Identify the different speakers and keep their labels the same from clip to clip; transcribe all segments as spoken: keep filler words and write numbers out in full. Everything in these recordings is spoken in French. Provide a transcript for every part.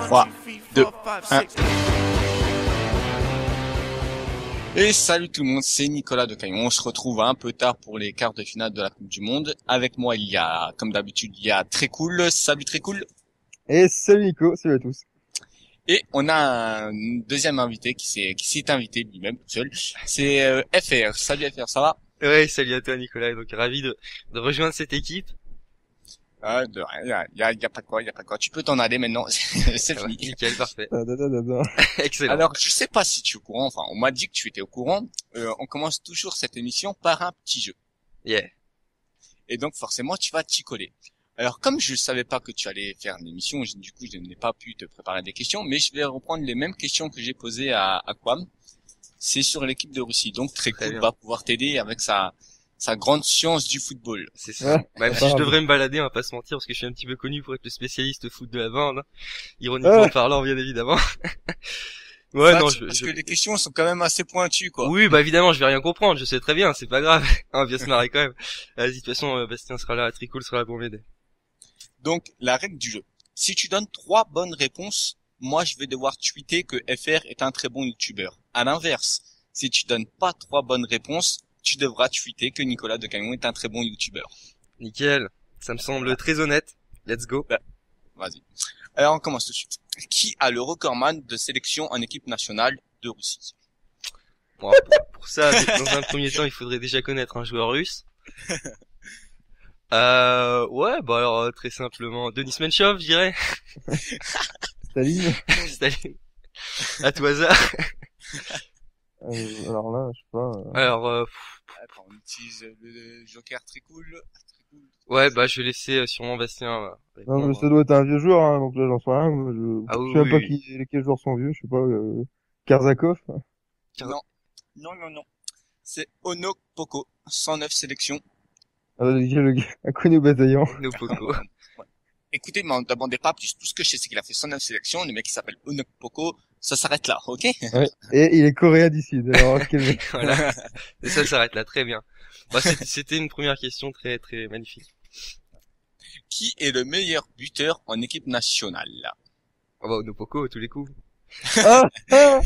Speaker 1: trois, deux, un. Et salut tout le monde, c'est Nicolas de Caillon. On se retrouve un peu tard pour les quarts de finale de la Coupe du Monde. Avec moi, il y a, comme d'habitude, il y a Très Cool. Salut Très Cool.
Speaker 2: Et salut Nico, salut à tous.
Speaker 1: Et on a un deuxième invité qui s'est, qui s'est invité lui-même tout seul. C'est euh, F R. Salut F R, ça va?
Speaker 3: Ouais, salut à toi Nicolas. Donc ravi de, de rejoindre cette équipe.
Speaker 1: Ah, de rien, il y a, y a pas de quoi, il y a pas de quoi. Tu peux t'en aller maintenant, c'est fini.
Speaker 3: Nickel, parfait.
Speaker 2: Da, da, da, da, da.
Speaker 3: Excellent.
Speaker 1: Alors, je sais pas si tu es au courant, enfin, on m'a dit que tu étais au courant. Euh, on commence toujours cette émission par un petit jeu.
Speaker 3: Yeah.
Speaker 1: Et donc, forcément, tu vas t'y coller. Alors, comme je savais pas que tu allais faire une émission, je- du coup, je n'ai pas pu te préparer des questions, mais je vais reprendre les mêmes questions que j'ai posées à, à Quam. C'est sur l'équipe de Russie. Donc, Très
Speaker 3: Très
Speaker 1: Cool
Speaker 3: bien.
Speaker 1: va pouvoir t'aider avec sa, sa grande science du football.
Speaker 3: C'est ça.
Speaker 2: Ouais,
Speaker 3: Même si
Speaker 2: pas
Speaker 3: je
Speaker 2: grave.
Speaker 3: devrais me balader, on va pas se mentir, parce que je suis un petit peu connu pour être le spécialiste foot de la bande. Hein. Ironiquement
Speaker 2: Ouais.
Speaker 3: parlant, bien évidemment. ouais,
Speaker 1: Bah,
Speaker 3: non,
Speaker 1: tu-
Speaker 3: je,
Speaker 1: parce
Speaker 3: je...
Speaker 1: que les questions sont quand même assez pointues, quoi.
Speaker 3: Oui, bah évidemment, je vais rien comprendre, je sais très bien, c'est pas grave. On va bien se marrer quand même. Vas-y, de toute façon, euh, Bastien sera là, Tricool sera là pour m'aider.
Speaker 1: Donc, la règle du jeu. Si tu donnes trois bonnes réponses, moi, je vais devoir tweeter que F R est un très bon youtubeur. À l'inverse, si tu donnes pas trois bonnes réponses, tu devras tweeter que Nicolas de Caillon est un très bon youtubeur.
Speaker 3: Nickel. Ça me semble très honnête. Let's go.
Speaker 1: Vas-y. Alors, on commence tout de suite. Qui a le recordman de sélection en équipe nationale de Russie?
Speaker 3: Bon, pour, pour ça, dans un premier temps, il faudrait déjà connaître un joueur russe. Euh, ouais, bah alors, euh, très simplement, Denis Menchov, je dirais.
Speaker 2: Staline.
Speaker 3: Staline. À tout hasard.
Speaker 2: Euh, alors là, je sais pas. euh,
Speaker 3: Alors, euh,
Speaker 1: Attends, on utilise le joker très cool. Très cool.
Speaker 3: ouais, bah je vais laisser euh, sûrement Bastien euh,
Speaker 2: Non, mais
Speaker 3: répondre.
Speaker 2: ça doit être un vieux joueur, hein, donc là j'en sais rien. Moi, je,
Speaker 3: Ah
Speaker 2: je
Speaker 3: oui,
Speaker 2: sais même pas
Speaker 3: oui.
Speaker 2: qui, lesquels joueurs sont vieux. Je sais pas. Euh, Karzakov.
Speaker 1: Non, non, non, non. C'est Ono Poko, cent neuf sélections.
Speaker 2: Ah, le gars, le gars, inconnu au bataillon.
Speaker 3: No Poco.
Speaker 1: Ouais. Écoutez, m'en demandez pas plus. Tout ce que je sais, c'est qu'il a fait cent neuf sélections. Le mec qui s'appelle Ono Poko, ça s'arrête là, ok?
Speaker 2: Ouais. Et il est coréen du Sud. Alors, quel mec.
Speaker 3: Voilà. Et ça s'arrête là, très bien. Bah, c'était c'était une première question très très magnifique.
Speaker 1: Qui est le meilleur buteur en équipe nationale?
Speaker 3: Oh bah, No Poco, à tous les coups.
Speaker 2: Ah, ah.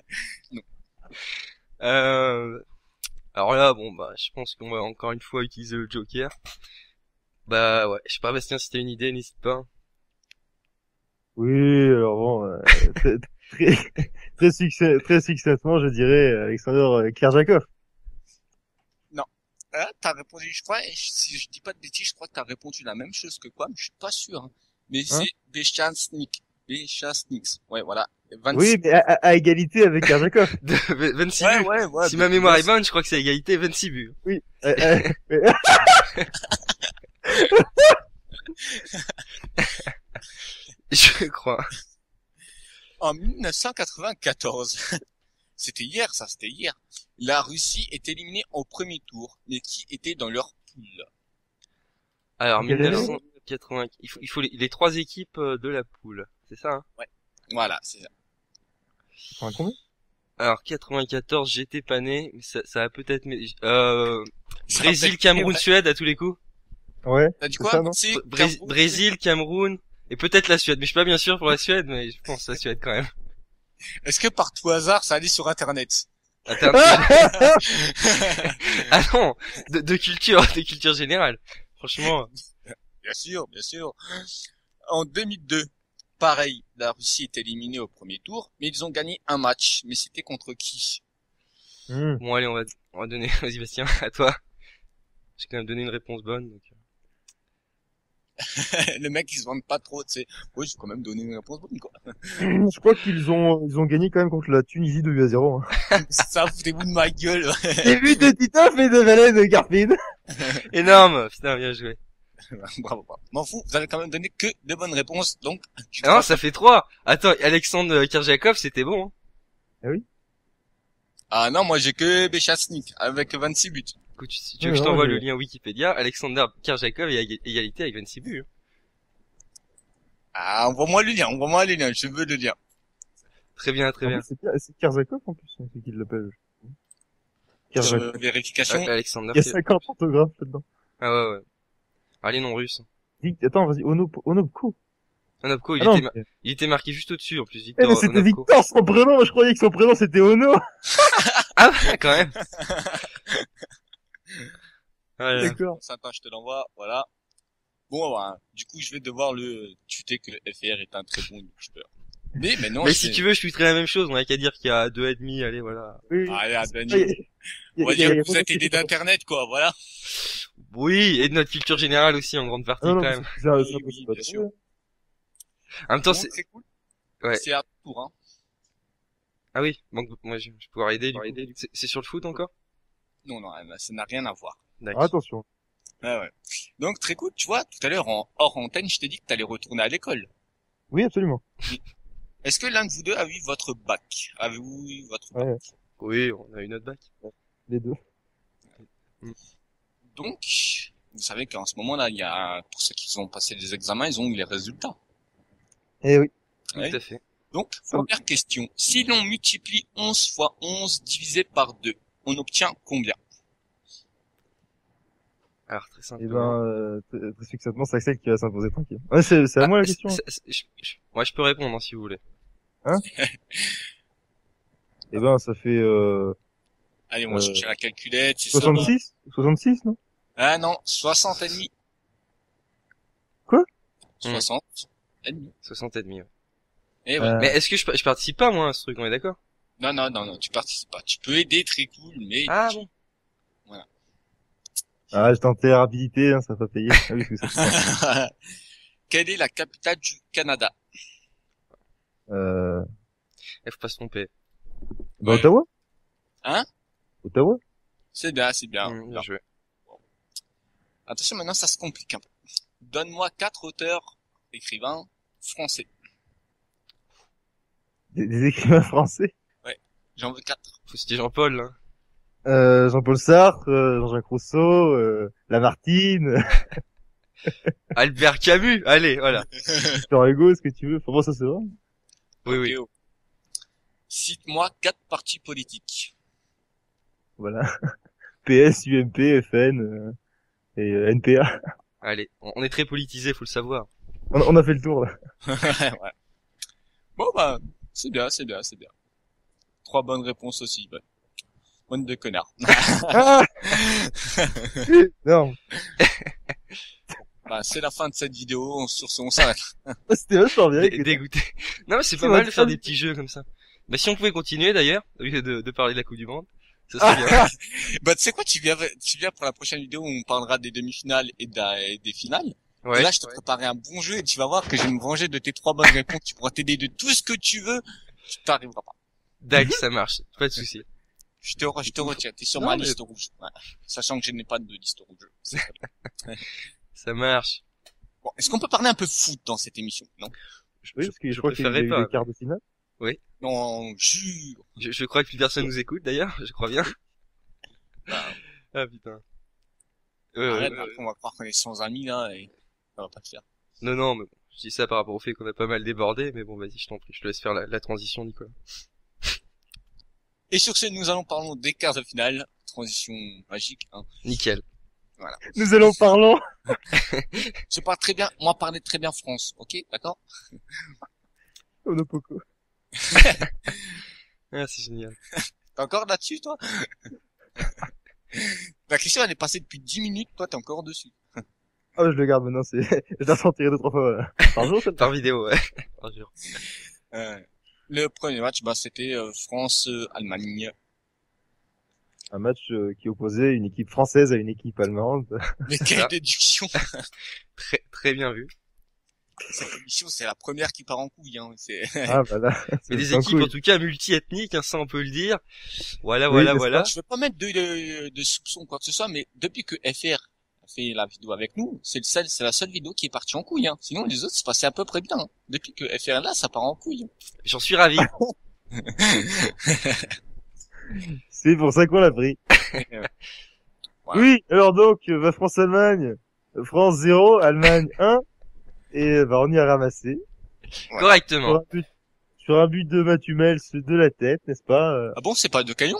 Speaker 3: Euh, alors là, bon, bah, je pense qu'on va encore une fois utiliser le Joker. Bah, ouais, je sais pas, Bastien, si t'as une idée, n'hésite pas.
Speaker 2: Oui, alors bon, euh, très, très, très, succès, très succinctement, je dirais euh, Alexander euh, Klerjakov.
Speaker 1: Ah, t'as répondu, je crois, et si je dis pas de bêtises, je crois que t'as répondu la même chose que quoi, mais je suis pas sûr. Hein. Mais
Speaker 2: Hein
Speaker 1: c'est Béchansnik. Béchansnik. Ouais, voilà. vingt-six.
Speaker 2: Oui, mais à, à, à égalité avec Klerjakov.
Speaker 3: De, vingt-six
Speaker 1: Ouais,
Speaker 3: buts.
Speaker 1: ouais, ouais.
Speaker 3: Si ma mémoire est bonne, je crois que c'est égalité vingt-six buts.
Speaker 2: Oui. Euh, euh, euh,
Speaker 3: Je crois.
Speaker 1: En mille neuf cent quatre-vingt-quatorze. C'était hier, ça, c'était hier. La Russie est éliminée au premier tour, mais qui était dans leur poule?
Speaker 3: Alors,
Speaker 2: Quelle année
Speaker 3: mille neuf cent quatre-vingt, il faut, il faut les, les trois équipes euh, de la poule. C'est ça, hein?
Speaker 1: Voilà, c'est ça.
Speaker 2: enfin, combien
Speaker 3: Alors, quatre-vingt-quatorze, j'étais pas né, mais ça, ça a peut-être, mais, euh,
Speaker 1: Ça
Speaker 3: Brésil,
Speaker 1: fait-
Speaker 3: Cameroun, Suède, à tous les coups.
Speaker 2: Ouais.
Speaker 1: T'as dit
Speaker 2: c'est
Speaker 1: quoi?
Speaker 2: ça, non
Speaker 1: C'est
Speaker 3: Bré-
Speaker 1: Cameroun.
Speaker 3: Brésil, Cameroun, et peut-être la Suède. Mais je suis pas bien sûr pour la Suède, mais je pense la Suède quand même.
Speaker 1: Est-ce que par tout hasard, ça allait sur Internet?
Speaker 3: Internet. Ah non, de, de culture, de culture générale. Franchement,
Speaker 1: Bien sûr, bien sûr. En deux mille deux, pareil, la Russie est éliminée au premier tour, mais ils ont gagné un match. Mais c'était contre qui?
Speaker 2: Hmm.
Speaker 3: bon allez, on va, on va donner, vas-y Bastien, à toi. J'ai quand même donné une réponse bonne, donc.
Speaker 1: Le mec, il se vante pas trop, tu sais. Oui, j'ai quand même donné une réponse bonne, quoi.
Speaker 2: Je crois qu'ils ont, ils ont gagné quand même contre la Tunisie deux buts à zéro. Hein.
Speaker 1: Ça, foutez-vous de ma gueule.
Speaker 2: Des buts de Titoff et de Valais de Garpin.
Speaker 3: Énorme, putain, bien joué.
Speaker 1: Bravo, bravo. M'en fous, vous avez quand même donné que de bonnes réponses, donc. tu
Speaker 3: Ah non,
Speaker 1: dois-
Speaker 3: ça fait trois. Attends, Alexandre Kierjakov, c'était bon. Hein.
Speaker 1: Ah non, moi j'ai que Béchasnik, avec vingt-six buts.
Speaker 3: Écoute, si tu veux
Speaker 2: Ouais,
Speaker 3: que je
Speaker 2: non,
Speaker 3: t'envoie
Speaker 2: j'ai-
Speaker 3: le lien Wikipédia, Alexander Kierjakov est à éga- égalité avec vingt-six buts. Hein.
Speaker 1: Ah, envoie-moi le lien, envoie-moi le lien, je veux le lien.
Speaker 3: Très bien, très
Speaker 2: En
Speaker 3: bien.
Speaker 2: plus, c'est Kier- c'est Kierzakov en plus, c'est qui l'appelle. Kierzakov.
Speaker 1: Euh, vérification.
Speaker 3: Euh, Alexander
Speaker 2: Il y a
Speaker 3: Kier-
Speaker 2: cinquante orthographes là-dedans.
Speaker 3: Ah ouais, ouais. Ah, les noms russes.
Speaker 2: Dis- Attends, vas-y, Ono, Onopko.
Speaker 3: Onopko, il
Speaker 2: Ah non,
Speaker 3: était, ma-
Speaker 2: mais-
Speaker 3: il était marqué juste au-dessus, en plus,
Speaker 2: Eh,
Speaker 3: Victor
Speaker 2: mais c'était
Speaker 3: Onopko.
Speaker 2: Victor son prénom, moi je croyais que son prénom c'était Ono.
Speaker 3: Ah, ouais, quand même. Voilà.
Speaker 2: D'accord.
Speaker 1: Attends, je te l'envoie, voilà. Bon, bah, du coup, je vais devoir le tuter que F R est un très bon youtubeur. Mais maintenant,
Speaker 3: Mais
Speaker 1: je
Speaker 3: si
Speaker 1: vais-
Speaker 3: tu veux, je tweeterai la même chose, on a qu'à dire qu'il y a deux et demi, allez, voilà.
Speaker 2: Oui.
Speaker 1: Allez, à
Speaker 2: Ah,
Speaker 1: Dani.
Speaker 2: y a- y
Speaker 1: On
Speaker 2: a-
Speaker 1: va
Speaker 2: y a-
Speaker 1: dire
Speaker 2: y a
Speaker 1: que vous
Speaker 2: pas
Speaker 1: êtes
Speaker 2: de-
Speaker 1: aidé d'internet, quoi, voilà.
Speaker 3: Oui, et de notre culture générale aussi, en grande partie,
Speaker 2: Non, non,
Speaker 3: quand
Speaker 2: mais
Speaker 3: même.
Speaker 2: c'est- c'est un-
Speaker 1: Oui,
Speaker 2: c'est un-
Speaker 1: oui,
Speaker 2: c'est pas
Speaker 1: bien
Speaker 2: trop
Speaker 1: sûr.
Speaker 2: vrai.
Speaker 3: En même temps,
Speaker 1: Bon,
Speaker 3: c'est,
Speaker 1: très cool.
Speaker 3: ouais.
Speaker 1: C'est à ton tour, hein.
Speaker 3: Ah oui, donc, moi, je, je vais pouvoir aider, du coup. C'est, c'est sur le foot encore?
Speaker 1: Non, non, ça n'a rien à voir.
Speaker 3: D'accord.
Speaker 2: Ah, attention.
Speaker 1: Ouais, ouais. Donc, très cool, tu vois, tout à l'heure, en hors antenne, je t'ai dit que t'allais retourner à l'école.
Speaker 2: Oui, absolument.
Speaker 1: Est-ce que l'un de vous deux a eu votre bac? Avez-vous eu votre bac?
Speaker 2: Ouais,
Speaker 3: Oui, on a eu notre bac.
Speaker 2: les deux.
Speaker 1: Donc, vous savez qu'en ce moment-là, il y a, pour ceux qui ont passé les examens, ils ont eu les résultats.
Speaker 2: Eh oui.
Speaker 3: Tout
Speaker 1: Ouais.
Speaker 3: à fait.
Speaker 1: Donc, première question. Si l'on multiplie onze fois onze divisé par deux, on obtient combien?
Speaker 3: Alors, très
Speaker 2: Eh
Speaker 3: simplement.
Speaker 2: ben, euh, très très succinctement, c'est Axel qui va s'imposer tranquille. Ouais, c'est, c'est à
Speaker 3: Ah,
Speaker 2: moi la
Speaker 3: c'est-
Speaker 2: question.
Speaker 3: c'est- c'est- je- je- Moi, je peux répondre, hein, si vous voulez.
Speaker 2: Eh ben, ça fait, euh,
Speaker 1: Allez, on va
Speaker 2: Euh,
Speaker 1: chercher la calculette, c'est ça.
Speaker 2: soixante-six? soixante-six, non?
Speaker 1: Ah non, soixante et demi.
Speaker 2: Quoi?
Speaker 1: soixante et demi.
Speaker 3: soixante et demi, ouais.
Speaker 1: Et ouais.
Speaker 2: Euh,
Speaker 3: Mais est-ce que je, je participe pas, moi, à ce truc, on est d'accord?
Speaker 1: Non, non, non, non, tu participes pas. Tu peux aider, très cool, mais...
Speaker 3: Ah, bon.
Speaker 2: Ah, je tentais la rapidité, hein, ça va pas payer. Ah oui, parce que ça-
Speaker 1: Quelle est la capitale du Canada?
Speaker 2: euh,
Speaker 3: Il faut pas se tromper.
Speaker 2: bah,
Speaker 1: Ouais.
Speaker 2: Ottawa?
Speaker 1: Hein?
Speaker 2: Ottawa?
Speaker 1: C'est bien, c'est bien.
Speaker 3: Mmh, bien joué.
Speaker 1: Attention, maintenant, ça se complique un peu. Donne-moi quatre auteurs, écrivains, français.
Speaker 2: Des, des écrivains français?
Speaker 1: J'en veux quatre.
Speaker 3: Faut citer Jean-Paul, là.
Speaker 2: Euh, Jean-Paul Sartre, euh, Jean-Jacques Rousseau, euh, Lamartine,
Speaker 3: Albert Camus. Allez, voilà.
Speaker 2: Victor Hugo, ce que tu veux. Pour moi, ça c'est vrai.
Speaker 3: Oui, oui.
Speaker 1: Théo. Cite-moi quatre partis politiques.
Speaker 2: Voilà. P S, U M P, F N, euh, et euh, N P A.
Speaker 3: Allez. On on est très politisé, faut le savoir.
Speaker 2: On, on a fait le tour, là.
Speaker 1: Ouais. Bon, bah, c'est bien, c'est bien, c'est bien. Trois bonnes réponses aussi. Bah. Bonne de connard.
Speaker 2: Ah! Non.
Speaker 1: Bah, c'est la fin de cette vidéo. Sur ce, on s'arrête.
Speaker 2: C'était vachement bien.
Speaker 3: Dé-
Speaker 2: écoute.
Speaker 3: Dégoûté. Non, mais c'est
Speaker 2: Tu
Speaker 3: pas
Speaker 2: m'as
Speaker 3: mal de faire
Speaker 2: dit-
Speaker 3: des petits jeux comme ça. Bah, si on pouvait continuer, d'ailleurs, au lieu de, de parler de la Coupe du Monde, ça serait bien.
Speaker 2: Ah!
Speaker 1: Bah, tu sais quoi, tu viens, tu viens pour la prochaine vidéo où on parlera des demi-finales et da- et des finales.
Speaker 3: Ouais.
Speaker 1: Et là, je t'ai préparé un bon jeu et tu vas voir que je vais me venger de tes trois bonnes réponses. Tu pourras t'aider de tout ce que tu veux. Tu t'arriveras pas.
Speaker 3: Dac, ça marche. Pas de souci.
Speaker 1: Je te, re- je te retiens. T'es sur
Speaker 3: Non,
Speaker 1: ma
Speaker 3: mais-
Speaker 1: liste rouge. Ouais. Sachant que je n'ai pas de liste rouge. C'est très bien.
Speaker 3: Ça marche.
Speaker 1: Bon, est-ce qu'on peut parler un peu foot dans cette émission? Non?
Speaker 3: Je,
Speaker 2: Oui,
Speaker 3: je-
Speaker 2: parce que je,
Speaker 3: je
Speaker 2: crois qu'il y a
Speaker 3: préférerais
Speaker 2: eu
Speaker 3: pas.
Speaker 2: des quarts de finale.
Speaker 1: Non, jure.
Speaker 3: Je, je crois que plus personne nous écoute, d'ailleurs. Je crois bien.
Speaker 1: Bah,
Speaker 3: Ah, putain. Ouais, ouais,
Speaker 1: arrête,
Speaker 3: ouais.
Speaker 1: après, on va croire qu'on est sans amis, là, et ça va pas te faire.
Speaker 3: Non, non, mais bon, je dis ça par rapport au fait qu'on a pas mal débordé, mais bon, vas-y, je t'en prie, je te laisse faire la, la transition, Nicolas.
Speaker 1: Et sur ce, nous allons parler des quarts de finale. Transition magique, hein.
Speaker 3: Nickel.
Speaker 2: Nous allons parlons.
Speaker 1: Je parle très bien, moi, parler très bien France, ok? D'accord?
Speaker 2: Onopoko.
Speaker 3: Ah, c'est génial.
Speaker 1: T'es encore là-dessus, toi? La question, elle est passée depuis dix minutes, toi, t'es encore dessus.
Speaker 2: Ah, je le garde maintenant, c'est, je la sentirai deux, trois fois euh, par jour, celle-là.
Speaker 3: Par vidéo, ouais. Par jour.
Speaker 1: Euh, le premier match, bah, c'était euh, France-Allemagne.
Speaker 2: Un match euh, qui opposait une équipe française à une équipe allemande.
Speaker 1: Mais quelle
Speaker 3: ça.
Speaker 1: déduction!
Speaker 3: Très, très bien vu.
Speaker 1: Cette émission, c'est la première qui part en couille, hein. C'est...
Speaker 2: Ah, voilà.
Speaker 3: Mais des
Speaker 2: C'est un
Speaker 3: équipes,
Speaker 2: coup.
Speaker 3: en tout cas, multi-ethniques, hein, ça on peut le dire. Voilà,
Speaker 2: Oui,
Speaker 3: voilà,
Speaker 2: n'est-ce
Speaker 3: voilà.
Speaker 1: Je veux pas mettre de, de, de soupçons ou quoi que ce soit, mais depuis que F R a fait la vidéo avec nous, c'est le seul, c'est la seule vidéo qui est partie en couille, hein. Sinon, les autres se passaient à peu près bien, hein. Depuis que F R est là, ça part en couille.
Speaker 3: J'en suis ravi.
Speaker 2: C'est pour ça qu'on l'a pris.
Speaker 1: Voilà.
Speaker 2: Oui, alors donc, euh, bah, France-Allemagne. France zéro, Allemagne un. Et euh, bah, on y a ramassé. Sur
Speaker 3: Correctement.
Speaker 2: un but, sur un but de Matumels de la tête, n'est-ce pas euh,
Speaker 1: Ah bon, c'est pas de caillon?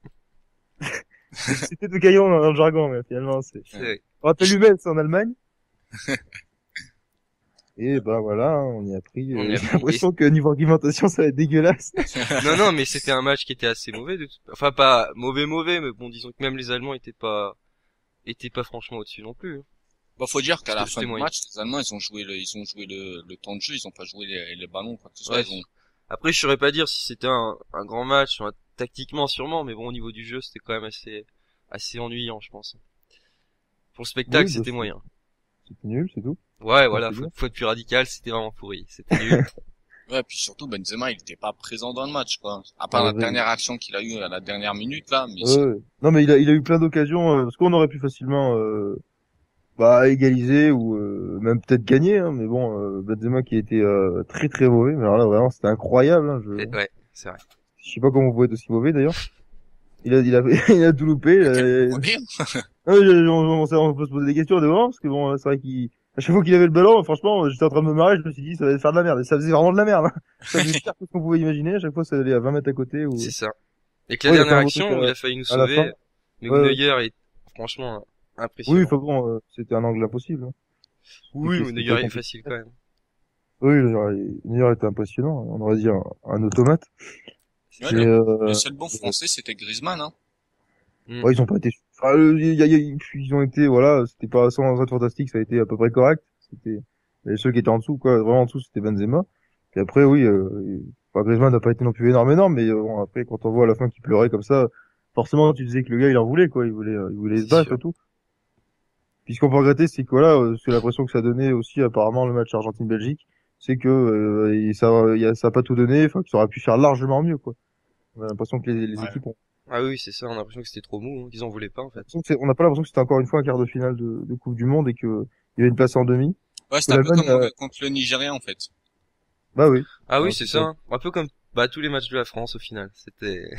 Speaker 2: C'était de Caillon dans, dans le jargon, mais finalement, c'est...
Speaker 3: C'est-
Speaker 2: On rappelle Hummels en Allemagne. Et bah voilà, on y a pris.
Speaker 3: On
Speaker 2: euh,
Speaker 3: y a
Speaker 2: J'ai
Speaker 3: pris.
Speaker 2: l'impression que niveau argumentation, ça va être dégueulasse.
Speaker 3: Non, non, mais c'était un match qui était assez mauvais. De... toute- Enfin, pas mauvais, mauvais, mais bon, disons que même les Allemands étaient pas, étaient pas franchement au-dessus non plus, hein.
Speaker 1: Bah, faut dire qu'à la
Speaker 3: C'était
Speaker 1: fin
Speaker 3: c'était
Speaker 1: du
Speaker 3: moyen.
Speaker 1: match, les Allemands, ils ont joué le, ils ont joué le, le temps de jeu, ils ont pas joué les, les ballons, quoi que ce soit,
Speaker 3: Ouais.
Speaker 1: ils ont,
Speaker 3: Après, je saurais pas dire si c'était un, un grand match, enfin, tactiquement sûrement, mais bon, au niveau du jeu, c'était quand même assez, assez ennuyant, je pense. Pour le spectacle,
Speaker 2: Oui, bah,
Speaker 3: c'était
Speaker 2: c'est
Speaker 3: moyen.
Speaker 2: c'était nul, c'est tout.
Speaker 3: Ouais,
Speaker 2: Enfin,
Speaker 3: voilà,
Speaker 2: c'est bien.
Speaker 3: faute, faute plus radicale, c'était vraiment pourri. C'était nul.
Speaker 1: ouais, puis surtout, Benzema, il était pas présent dans le match, quoi. À part
Speaker 2: Ouais,
Speaker 1: la
Speaker 2: ouais.
Speaker 1: dernière action qu'il a eue à la dernière minute, là, mais
Speaker 2: Ouais,
Speaker 1: sinon,
Speaker 2: ouais. Non, mais il a, il a eu plein d'occasions, euh, parce qu'on aurait pu facilement euh, bah, égaliser ou euh, même peut-être gagner, hein, mais bon, euh, Benzema qui était euh, très très mauvais, mais alors là vraiment c'était incroyable. Hein, je...
Speaker 3: Et- ouais, c'est vrai.
Speaker 2: je sais pas comment vous pouvez être aussi mauvais d'ailleurs. Il a, il a, il a tout loupé.
Speaker 1: à quel
Speaker 2: euh,
Speaker 1: point bien.
Speaker 2: Ah oui, je- on, on, on peut se poser des questions devant, parce que bon, c'est vrai qu'il, à chaque fois qu'il avait le ballon, franchement, j'étais en train de me marrer, je me suis dit, ça va faire de la merde. Et ça faisait vraiment de la merde, hein. Ça faisait pire que ce qu'on pouvait imaginer. À chaque fois, ça allait à vingt mètres à côté ou,
Speaker 3: C'est ça. Et que la
Speaker 2: ouais, il a fait
Speaker 3: dernière
Speaker 2: un beau truc
Speaker 3: action où il
Speaker 2: à,
Speaker 3: a failli nous
Speaker 2: à la fin.
Speaker 3: sauver, mais où
Speaker 2: Ouais, ouais.
Speaker 3: Neuer est franchement
Speaker 2: Oui,
Speaker 3: impressionnant.
Speaker 2: enfin bon, euh, c'était un angle impossible, hein.
Speaker 3: Oui,
Speaker 2: C'était,
Speaker 3: mais
Speaker 2: c'était très
Speaker 3: Neuer est
Speaker 2: compliqué.
Speaker 3: facile quand même.
Speaker 2: Oui, le Neuer était impressionnant. On aurait dit un, un automate.
Speaker 1: Ouais,
Speaker 2: Mais,
Speaker 1: le, le
Speaker 2: euh,
Speaker 1: seul bon français, c'était Griezmann, hein.
Speaker 3: Hmm.
Speaker 2: ouais, ils ont pas été, enfin, euh, il y a- il y a- ils ont été, voilà, c'était pas sans être fantastique, ça a été à peu près correct. C'était, les ceux qui étaient en dessous, quoi, vraiment en dessous, c'était Benzema. Puis après, oui, euh, enfin, Griezmann n'a pas été non plus énorme, énorme, mais euh, bon, après, quand on voit à la fin qu'il pleurait comme ça, forcément, tu disais que le gars, il en voulait, quoi, il voulait, euh, il voulait se
Speaker 3: C'est
Speaker 2: battre et
Speaker 3: sûr.
Speaker 2: tout. Puis ce qu'on peut regretter, c'est que voilà, euh, c'est l'impression que ça donnait aussi, apparemment, le match Argentine-Belgique, c'est que euh, et ça, il y a, ça a pas tout donné, enfin, que ça aurait pu faire largement mieux, quoi. On a l'impression que les, les
Speaker 1: Ouais.
Speaker 2: équipes ont
Speaker 3: Ah oui, c'est ça, on a l'impression que c'était trop mou, hein, qu'ils en voulaient pas en fait.
Speaker 2: l'impression que c'est- on n'a pas l'impression que c'était encore une fois un quart de finale de, de Coupe du Monde et que il y avait une place en demi.
Speaker 1: Ouais,
Speaker 2: Que
Speaker 1: c'était un peu
Speaker 2: l'Allemagne,
Speaker 1: comme
Speaker 2: a-
Speaker 1: euh, contre le Nigeria, en fait.
Speaker 2: bah oui.
Speaker 3: Ah oui,
Speaker 2: Ouais,
Speaker 3: c'est
Speaker 2: c'est
Speaker 3: ça,
Speaker 2: ça.
Speaker 3: hein. Un peu comme bah tous les matchs de la France au final. C'était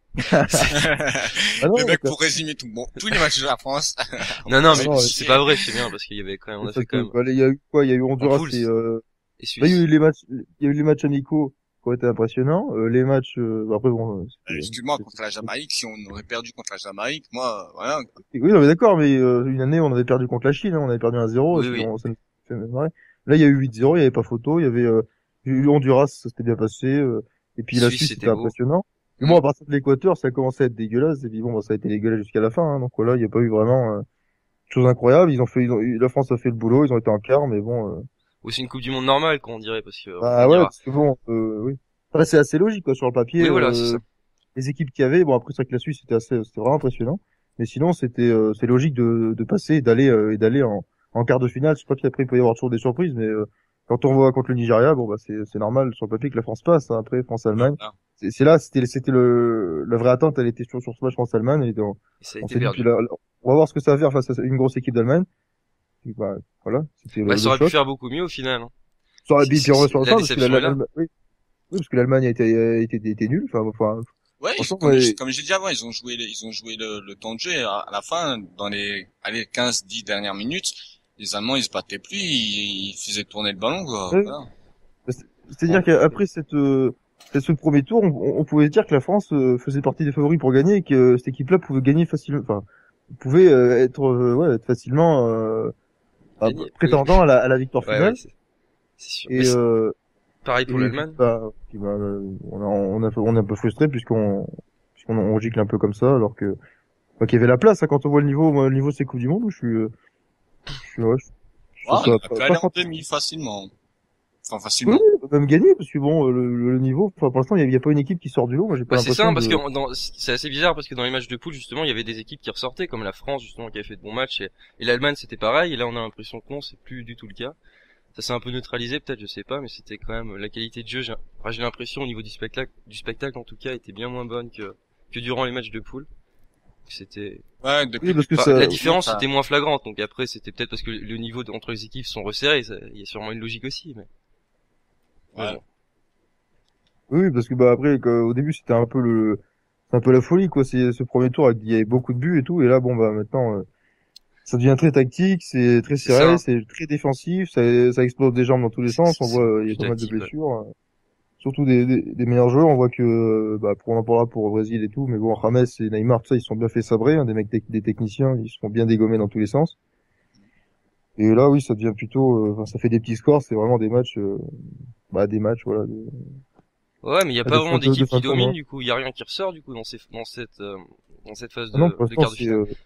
Speaker 2: Ah non,
Speaker 1: le mec,
Speaker 2: d'accord.
Speaker 1: pour résumer tout, bon, tous les matchs de la France.
Speaker 3: Non non,
Speaker 2: Ah
Speaker 3: mais
Speaker 2: non,
Speaker 3: c'est pas vrai, c'est bien parce qu'il y avait quand même on
Speaker 2: c'est
Speaker 3: a
Speaker 2: ça
Speaker 3: fait quand
Speaker 2: que,
Speaker 3: même
Speaker 2: bah, il y a eu quoi? Il y a eu
Speaker 3: en
Speaker 2: Honduras
Speaker 3: poule
Speaker 2: et, euh,
Speaker 3: et
Speaker 2: bah, il y a
Speaker 3: Suisse.
Speaker 2: eu les matchs, il y a eu les matchs amicaux qui ont été impressionnants. Euh, les matchs, euh, bah, après bon, euh,
Speaker 1: Euh,
Speaker 2: c'était-
Speaker 1: Excuse-moi, contre la
Speaker 2: c'était-
Speaker 1: Jamaïque, si on aurait perdu contre la Jamaïque, moi, voilà.
Speaker 2: oui, non, mais d'accord, mais euh, une année, on avait perdu contre la Chine, hein, on avait perdu un zéro, et
Speaker 3: Oui
Speaker 2: c'est-
Speaker 3: oui.
Speaker 2: on, ça nous fait marrer. Là, il y a eu huit zéro, il y avait pas photo, il y avait euh, eu Honduras, ça s'était bien passé, euh, et puis la
Speaker 3: Suisse
Speaker 2: Suisse,
Speaker 3: c'était
Speaker 2: c'était
Speaker 3: beau.
Speaker 2: impressionnant. Mais
Speaker 1: Mm.
Speaker 2: bon, à partir de l'Équateur, ça a commencé à être dégueulasse, et puis bon, bah, ça a été dégueulasse jusqu'à la fin, hein, donc voilà, il n'y a pas eu vraiment euh, chose incroyable. Ils ont fait, ils ont, la France a fait le boulot, ils ont été en quart, mais bon, euh,
Speaker 3: Ou c'est une Coupe du monde normale quoi on dirait parce que on
Speaker 2: bah ouais,
Speaker 3: dira.
Speaker 2: parce que bon, euh, oui. Après, c'est assez logique, quoi, sur le papier.
Speaker 3: Oui voilà, c'est
Speaker 2: Euh,
Speaker 3: ça.
Speaker 2: les équipes qu'il y avait, bon après c'est vrai que la Suisse c'était assez, c'était vraiment impressionnant, mais sinon c'était, euh, c'est logique de, de passer et d'aller euh, et d'aller en, en quart de finale. Sur le papier après il peut y avoir toujours des surprises, mais euh, quand on voit contre le Nigeria, bon bah c'est c'est normal sur le papier que la France passe, hein. Après France-Allemagne,
Speaker 1: Voilà.
Speaker 2: c'est c'est là c'était c'était le la vraie attente, elle était sur sur ce match France-Allemagne. Elle était en-
Speaker 3: Et ça a
Speaker 2: on
Speaker 3: été
Speaker 2: s'est dit puis
Speaker 3: perdu.
Speaker 2: là, là, on va voir ce que ça va faire face à une grosse équipe d'Allemagne. Puis, bah, voilà, c'était
Speaker 3: Bah
Speaker 2: le,
Speaker 3: ça
Speaker 2: le
Speaker 3: aurait pu
Speaker 2: choc.
Speaker 3: faire beaucoup mieux au final, hein.
Speaker 2: Ça aurait
Speaker 3: C'est-
Speaker 2: puis, puis on
Speaker 3: c'est-
Speaker 2: reste sur le
Speaker 3: la
Speaker 2: fin parce que la-
Speaker 3: déception
Speaker 2: la-
Speaker 3: est là.
Speaker 2: l'Allemagne- oui, oui, parce que l'Allemagne a été, a été, était nulle. Enfin, enfin,
Speaker 1: Ouais,
Speaker 2: franchement,
Speaker 1: comme,
Speaker 2: ouais.
Speaker 1: je- comme j'ai dit avant, ils ont joué, les- ils ont joué le, le temps de jeu et à, à la fin, dans les, allez, quinze dix dernières minutes, les Allemands, ils se battaient plus, ils, ils faisaient tourner le ballon, quoi.
Speaker 2: Ouais.
Speaker 1: Voilà.
Speaker 2: C'est-à-dire qu'après cette, euh, ce premier tour, on, on pouvait dire que la France euh, faisait partie des favoris pour gagner et que cette équipe-là pouvait gagner facilement, enfin, pouvait euh, être, euh, ouais, être facilement euh, bah,
Speaker 3: Gagné.
Speaker 2: prétendant à la, à la victoire
Speaker 3: Ouais
Speaker 2: finale.
Speaker 3: ouais, c'est c'est sûr.
Speaker 2: Et,
Speaker 3: Mais c'est
Speaker 2: euh,
Speaker 3: pareil pour
Speaker 2: et
Speaker 3: l'Allemagne.
Speaker 2: bah, puis, bah, euh, on, a, on, a, on est un peu frustré puisqu'on puisqu'on on gicle un peu comme ça, alors que bah, qu'il y avait la place. Hein, quand on voit le niveau, moi, le niveau de ces coups du monde, je suis, euh, je suis, ouais, je, je
Speaker 1: Ouais,
Speaker 2: trouve
Speaker 1: on
Speaker 2: ça
Speaker 1: a
Speaker 2: pas,
Speaker 1: pu
Speaker 2: pas
Speaker 1: aller en
Speaker 2: fantastique.
Speaker 1: demi facilement. Enfin,
Speaker 2: Oui,
Speaker 1: facilement.
Speaker 2: oui, on peut même gagner parce que bon, le, le niveau, enfin pour l'instant, il n'y a, il y a pas une équipe qui sort du lot. Moi, j'ai pas
Speaker 3: Bah c'est ça,
Speaker 2: l'impression
Speaker 3: hein, parce que
Speaker 2: de.
Speaker 3: dans, c'est assez bizarre parce que dans les matchs de poule justement il y avait des équipes qui ressortaient comme la France justement qui avait fait de bons matchs et, et l'Allemagne c'était pareil et là on a l'impression que non c'est plus du tout le cas. Ça s'est un peu neutralisé peut-être je sais pas mais c'était quand même la qualité de jeu j'ai enfin, j'ai l'impression au niveau du spectacle du spectacle en tout cas était bien moins bonne que que durant les matchs de poule. C'était
Speaker 1: Ouais, depuis,
Speaker 2: Oui, parce que
Speaker 3: enfin,
Speaker 2: ça.
Speaker 3: la différence
Speaker 1: ça-
Speaker 3: était moins flagrante donc après c'était peut-être parce que le niveau de- entre les équipes sont resserrés ça- il y a sûrement une logique aussi mais mais
Speaker 1: ouais.
Speaker 3: bon.
Speaker 2: Oui, parce que bah après, que- au début, c'était un peu le, c'est un peu la folie quoi. C'est ce premier tour, avec- il y avait beaucoup de buts et tout, et là, bon bah maintenant, euh, ça devient très tactique, c'est très
Speaker 3: C'est ça,
Speaker 2: serré,
Speaker 3: hein.
Speaker 2: c'est très défensif, ça, ça explose des jambes dans tous les
Speaker 3: C'est
Speaker 2: sens. On
Speaker 3: c'est
Speaker 2: voit,
Speaker 3: beaucoup
Speaker 2: euh, il y a
Speaker 3: plus
Speaker 2: pas mal de
Speaker 3: tactique, ouais.
Speaker 2: blessures, euh, surtout des, des, des meilleurs joueurs. On voit que, euh, bah, pour on en parlera pour le Brésil et tout, mais bon, James et Neymar, tout ça, ils se sont bien fait sabrer, hein, des mecs, tec- des techniciens, ils se sont bien dégommés dans tous les sens. Et là, oui, ça devient plutôt, euh, enfin, ça fait des petits scores, c'est vraiment des matchs, euh, bah, des matchs, voilà, de,
Speaker 3: Ouais, mais il y a
Speaker 2: de
Speaker 3: pas
Speaker 2: fin
Speaker 3: vraiment
Speaker 2: de, de
Speaker 3: d'équipe
Speaker 2: fin
Speaker 3: qui
Speaker 2: de
Speaker 3: domine,
Speaker 2: tournoi.
Speaker 3: du coup, il y a rien qui ressort, du coup, dans ces, dans cette, euh, dans cette phase
Speaker 2: Ah non,
Speaker 3: de,
Speaker 2: pour
Speaker 3: de
Speaker 2: l'instant,
Speaker 3: quart de
Speaker 2: c'est,
Speaker 3: finale.
Speaker 2: euh,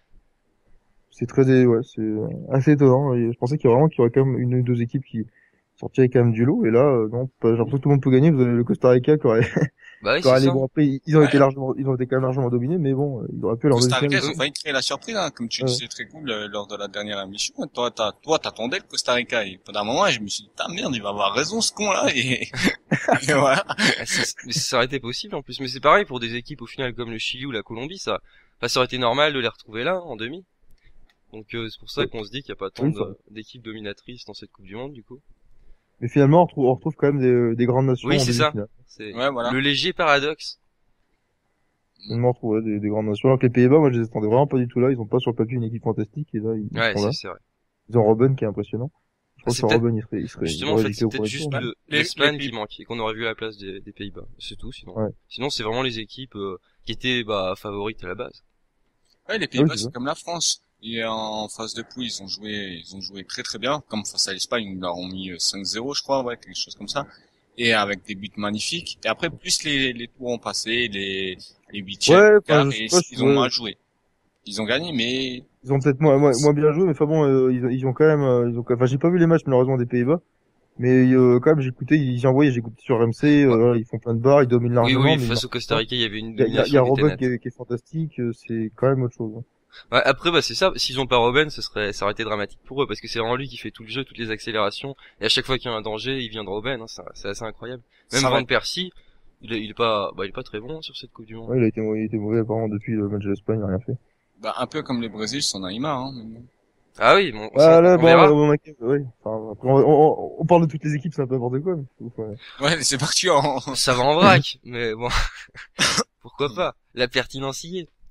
Speaker 2: c'est très, é- ouais, c'est euh, assez étonnant. Et je pensais qu'il y aurait vraiment qu'il y aurait quand même une ou deux équipes qui sortiraient quand même du lot. Et là, euh, non, pas- j'ai l'impression que tout le monde peut gagner. Vous avez le Costa Rica qui aurait,
Speaker 3: Bah oui,
Speaker 2: qui
Speaker 3: c'est
Speaker 2: aurait les
Speaker 3: ça.
Speaker 2: bons. Après, ils ils ont été
Speaker 1: Ouais,
Speaker 2: largement, ils ont été quand même largement dominés, mais bon, euh, ils auraient pu aller en
Speaker 1: Costa
Speaker 2: demi-finale
Speaker 1: Rica, ils
Speaker 2: aussi.
Speaker 1: ont failli créer la surprise, hein, comme tu
Speaker 2: Ouais.
Speaker 1: disais très cool euh, lors de la dernière émission. Toi, t'as, toi, t'attendais le Costa Rica. Et pendant un moment, je me suis dit, ah merde, il va avoir raison ce con là. Et, et voilà.
Speaker 3: Ah, c'est- mais ça aurait été possible en plus. Mais c'est pareil pour des équipes au final comme le Chili ou la Colombie, ça, enfin, ça aurait été normal de les retrouver là, en demi. Donc euh, c'est pour ça
Speaker 2: Ouais.
Speaker 3: qu'on se dit qu'il n'y a pas tant
Speaker 2: Oui, ça-
Speaker 3: de- d'équipes dominatrices dans cette Coupe du Monde, du coup.
Speaker 2: Mais finalement, on retrouve, on retrouve quand même des, des grandes nations
Speaker 3: Oui,
Speaker 2: en
Speaker 3: c'est ça.
Speaker 2: demi-finale.
Speaker 3: C'est
Speaker 1: Ouais, voilà.
Speaker 3: le léger paradoxe.
Speaker 2: Finalement, on retrouve ouais, des, des grandes nations. Alors que les Pays-Bas, moi, je les attendais vraiment pas du tout là. Ils ont pas sur le papier une équipe fantastique, et là, ils, ils
Speaker 3: Ouais,
Speaker 2: sont
Speaker 3: c'est
Speaker 2: là.
Speaker 3: c'est vrai.
Speaker 2: Ils ont Robben qui est impressionnant. Je
Speaker 3: Ah,
Speaker 2: pense
Speaker 3: c'est
Speaker 2: que
Speaker 3: peut-être
Speaker 2: Robben, il serait, il serait, il
Speaker 3: justement en
Speaker 2: aurait
Speaker 3: fait
Speaker 2: dû
Speaker 3: c'est
Speaker 2: au
Speaker 3: peut-être
Speaker 2: premier
Speaker 3: juste
Speaker 2: tour.
Speaker 3: le-
Speaker 1: Les-
Speaker 3: l'Espagne
Speaker 1: les
Speaker 3: qui
Speaker 1: Pays-
Speaker 3: manque et qu'on aurait vu à la place des, des Pays-Bas. C'est tout. Sinon,
Speaker 2: Ouais.
Speaker 3: sinon c'est vraiment les équipes euh, qui étaient bah favorites à la base.
Speaker 1: Ouais, les
Speaker 2: Ah oui,
Speaker 1: Pays-Bas,
Speaker 2: c'est
Speaker 1: c'est
Speaker 2: ça.
Speaker 1: comme la France. Et en phase de poule, ils ont joué, ils ont joué très très bien. Comme face à l'Espagne, ils leur ont mis euh, cinq zéro, je crois, ouais, quelque chose comme ça. Et avec des buts magnifiques. Et après, plus les, les tours ont passé, les, les huitièmes,
Speaker 2: Ouais, enfin,
Speaker 1: quarts,
Speaker 2: je sais
Speaker 1: et
Speaker 2: pas, je-
Speaker 1: ils ont
Speaker 2: ouais.
Speaker 1: mal joué. Ils ont gagné, mais
Speaker 2: Ils ont peut-être moins, moins, moins bien joué, mais enfin bon, euh, ils, ont- ils ont quand même, euh, ils ont, enfin, j'ai pas vu les matchs malheureusement des Pays-Bas, mais euh, quand même, j'écoutais, ils y envoyaient, j'écoutais sur R M C,
Speaker 3: Ouais.
Speaker 2: euh, voilà, ils font plein de barres, ils dominent
Speaker 3: Oui,
Speaker 2: largement,
Speaker 3: oui,
Speaker 2: mais ils
Speaker 3: face
Speaker 2: marquent
Speaker 3: au Costa
Speaker 2: pas.
Speaker 3: Rica, il y avait une
Speaker 2: Il y a, il y a, il y
Speaker 3: domination
Speaker 2: a
Speaker 3: qui était
Speaker 2: Robben qui
Speaker 3: nette.
Speaker 2: est, qui est fantastique, euh, c'est quand même autre chose. Hein.
Speaker 3: Ouais, après, bah, c'est ça. S'ils ont pas Robben, ce serait, ça aurait été dramatique pour eux, parce que c'est vraiment lui qui fait tout le jeu, toutes les accélérations, et à chaque fois qu'il y a un danger, il vient de Robben, hein, c'est c'est assez incroyable. Même
Speaker 1: ça va.
Speaker 3: Van Persie, il est, il est pas, bah, il est pas très bon sur cette Coupe du Monde.
Speaker 2: Ouais, il a été, mauvais- il a été mauvais apparemment depuis le match de l'Espagne, il a rien fait.
Speaker 1: Bah, un peu comme les Brésil sans Neymar, hein. mais bon.
Speaker 3: Ah oui, bon, ça,
Speaker 2: Ah
Speaker 3: on,
Speaker 2: là,
Speaker 3: on
Speaker 2: bon,
Speaker 3: verra.
Speaker 2: on a, ouais, enfin, après, on, on, on parle de toutes les équipes, c'est un peu n'importe quoi, mais ouais.
Speaker 1: Ouais, c'est parti en...
Speaker 3: Ça va en vrac, mais bon, pourquoi pas. La pertinence y est.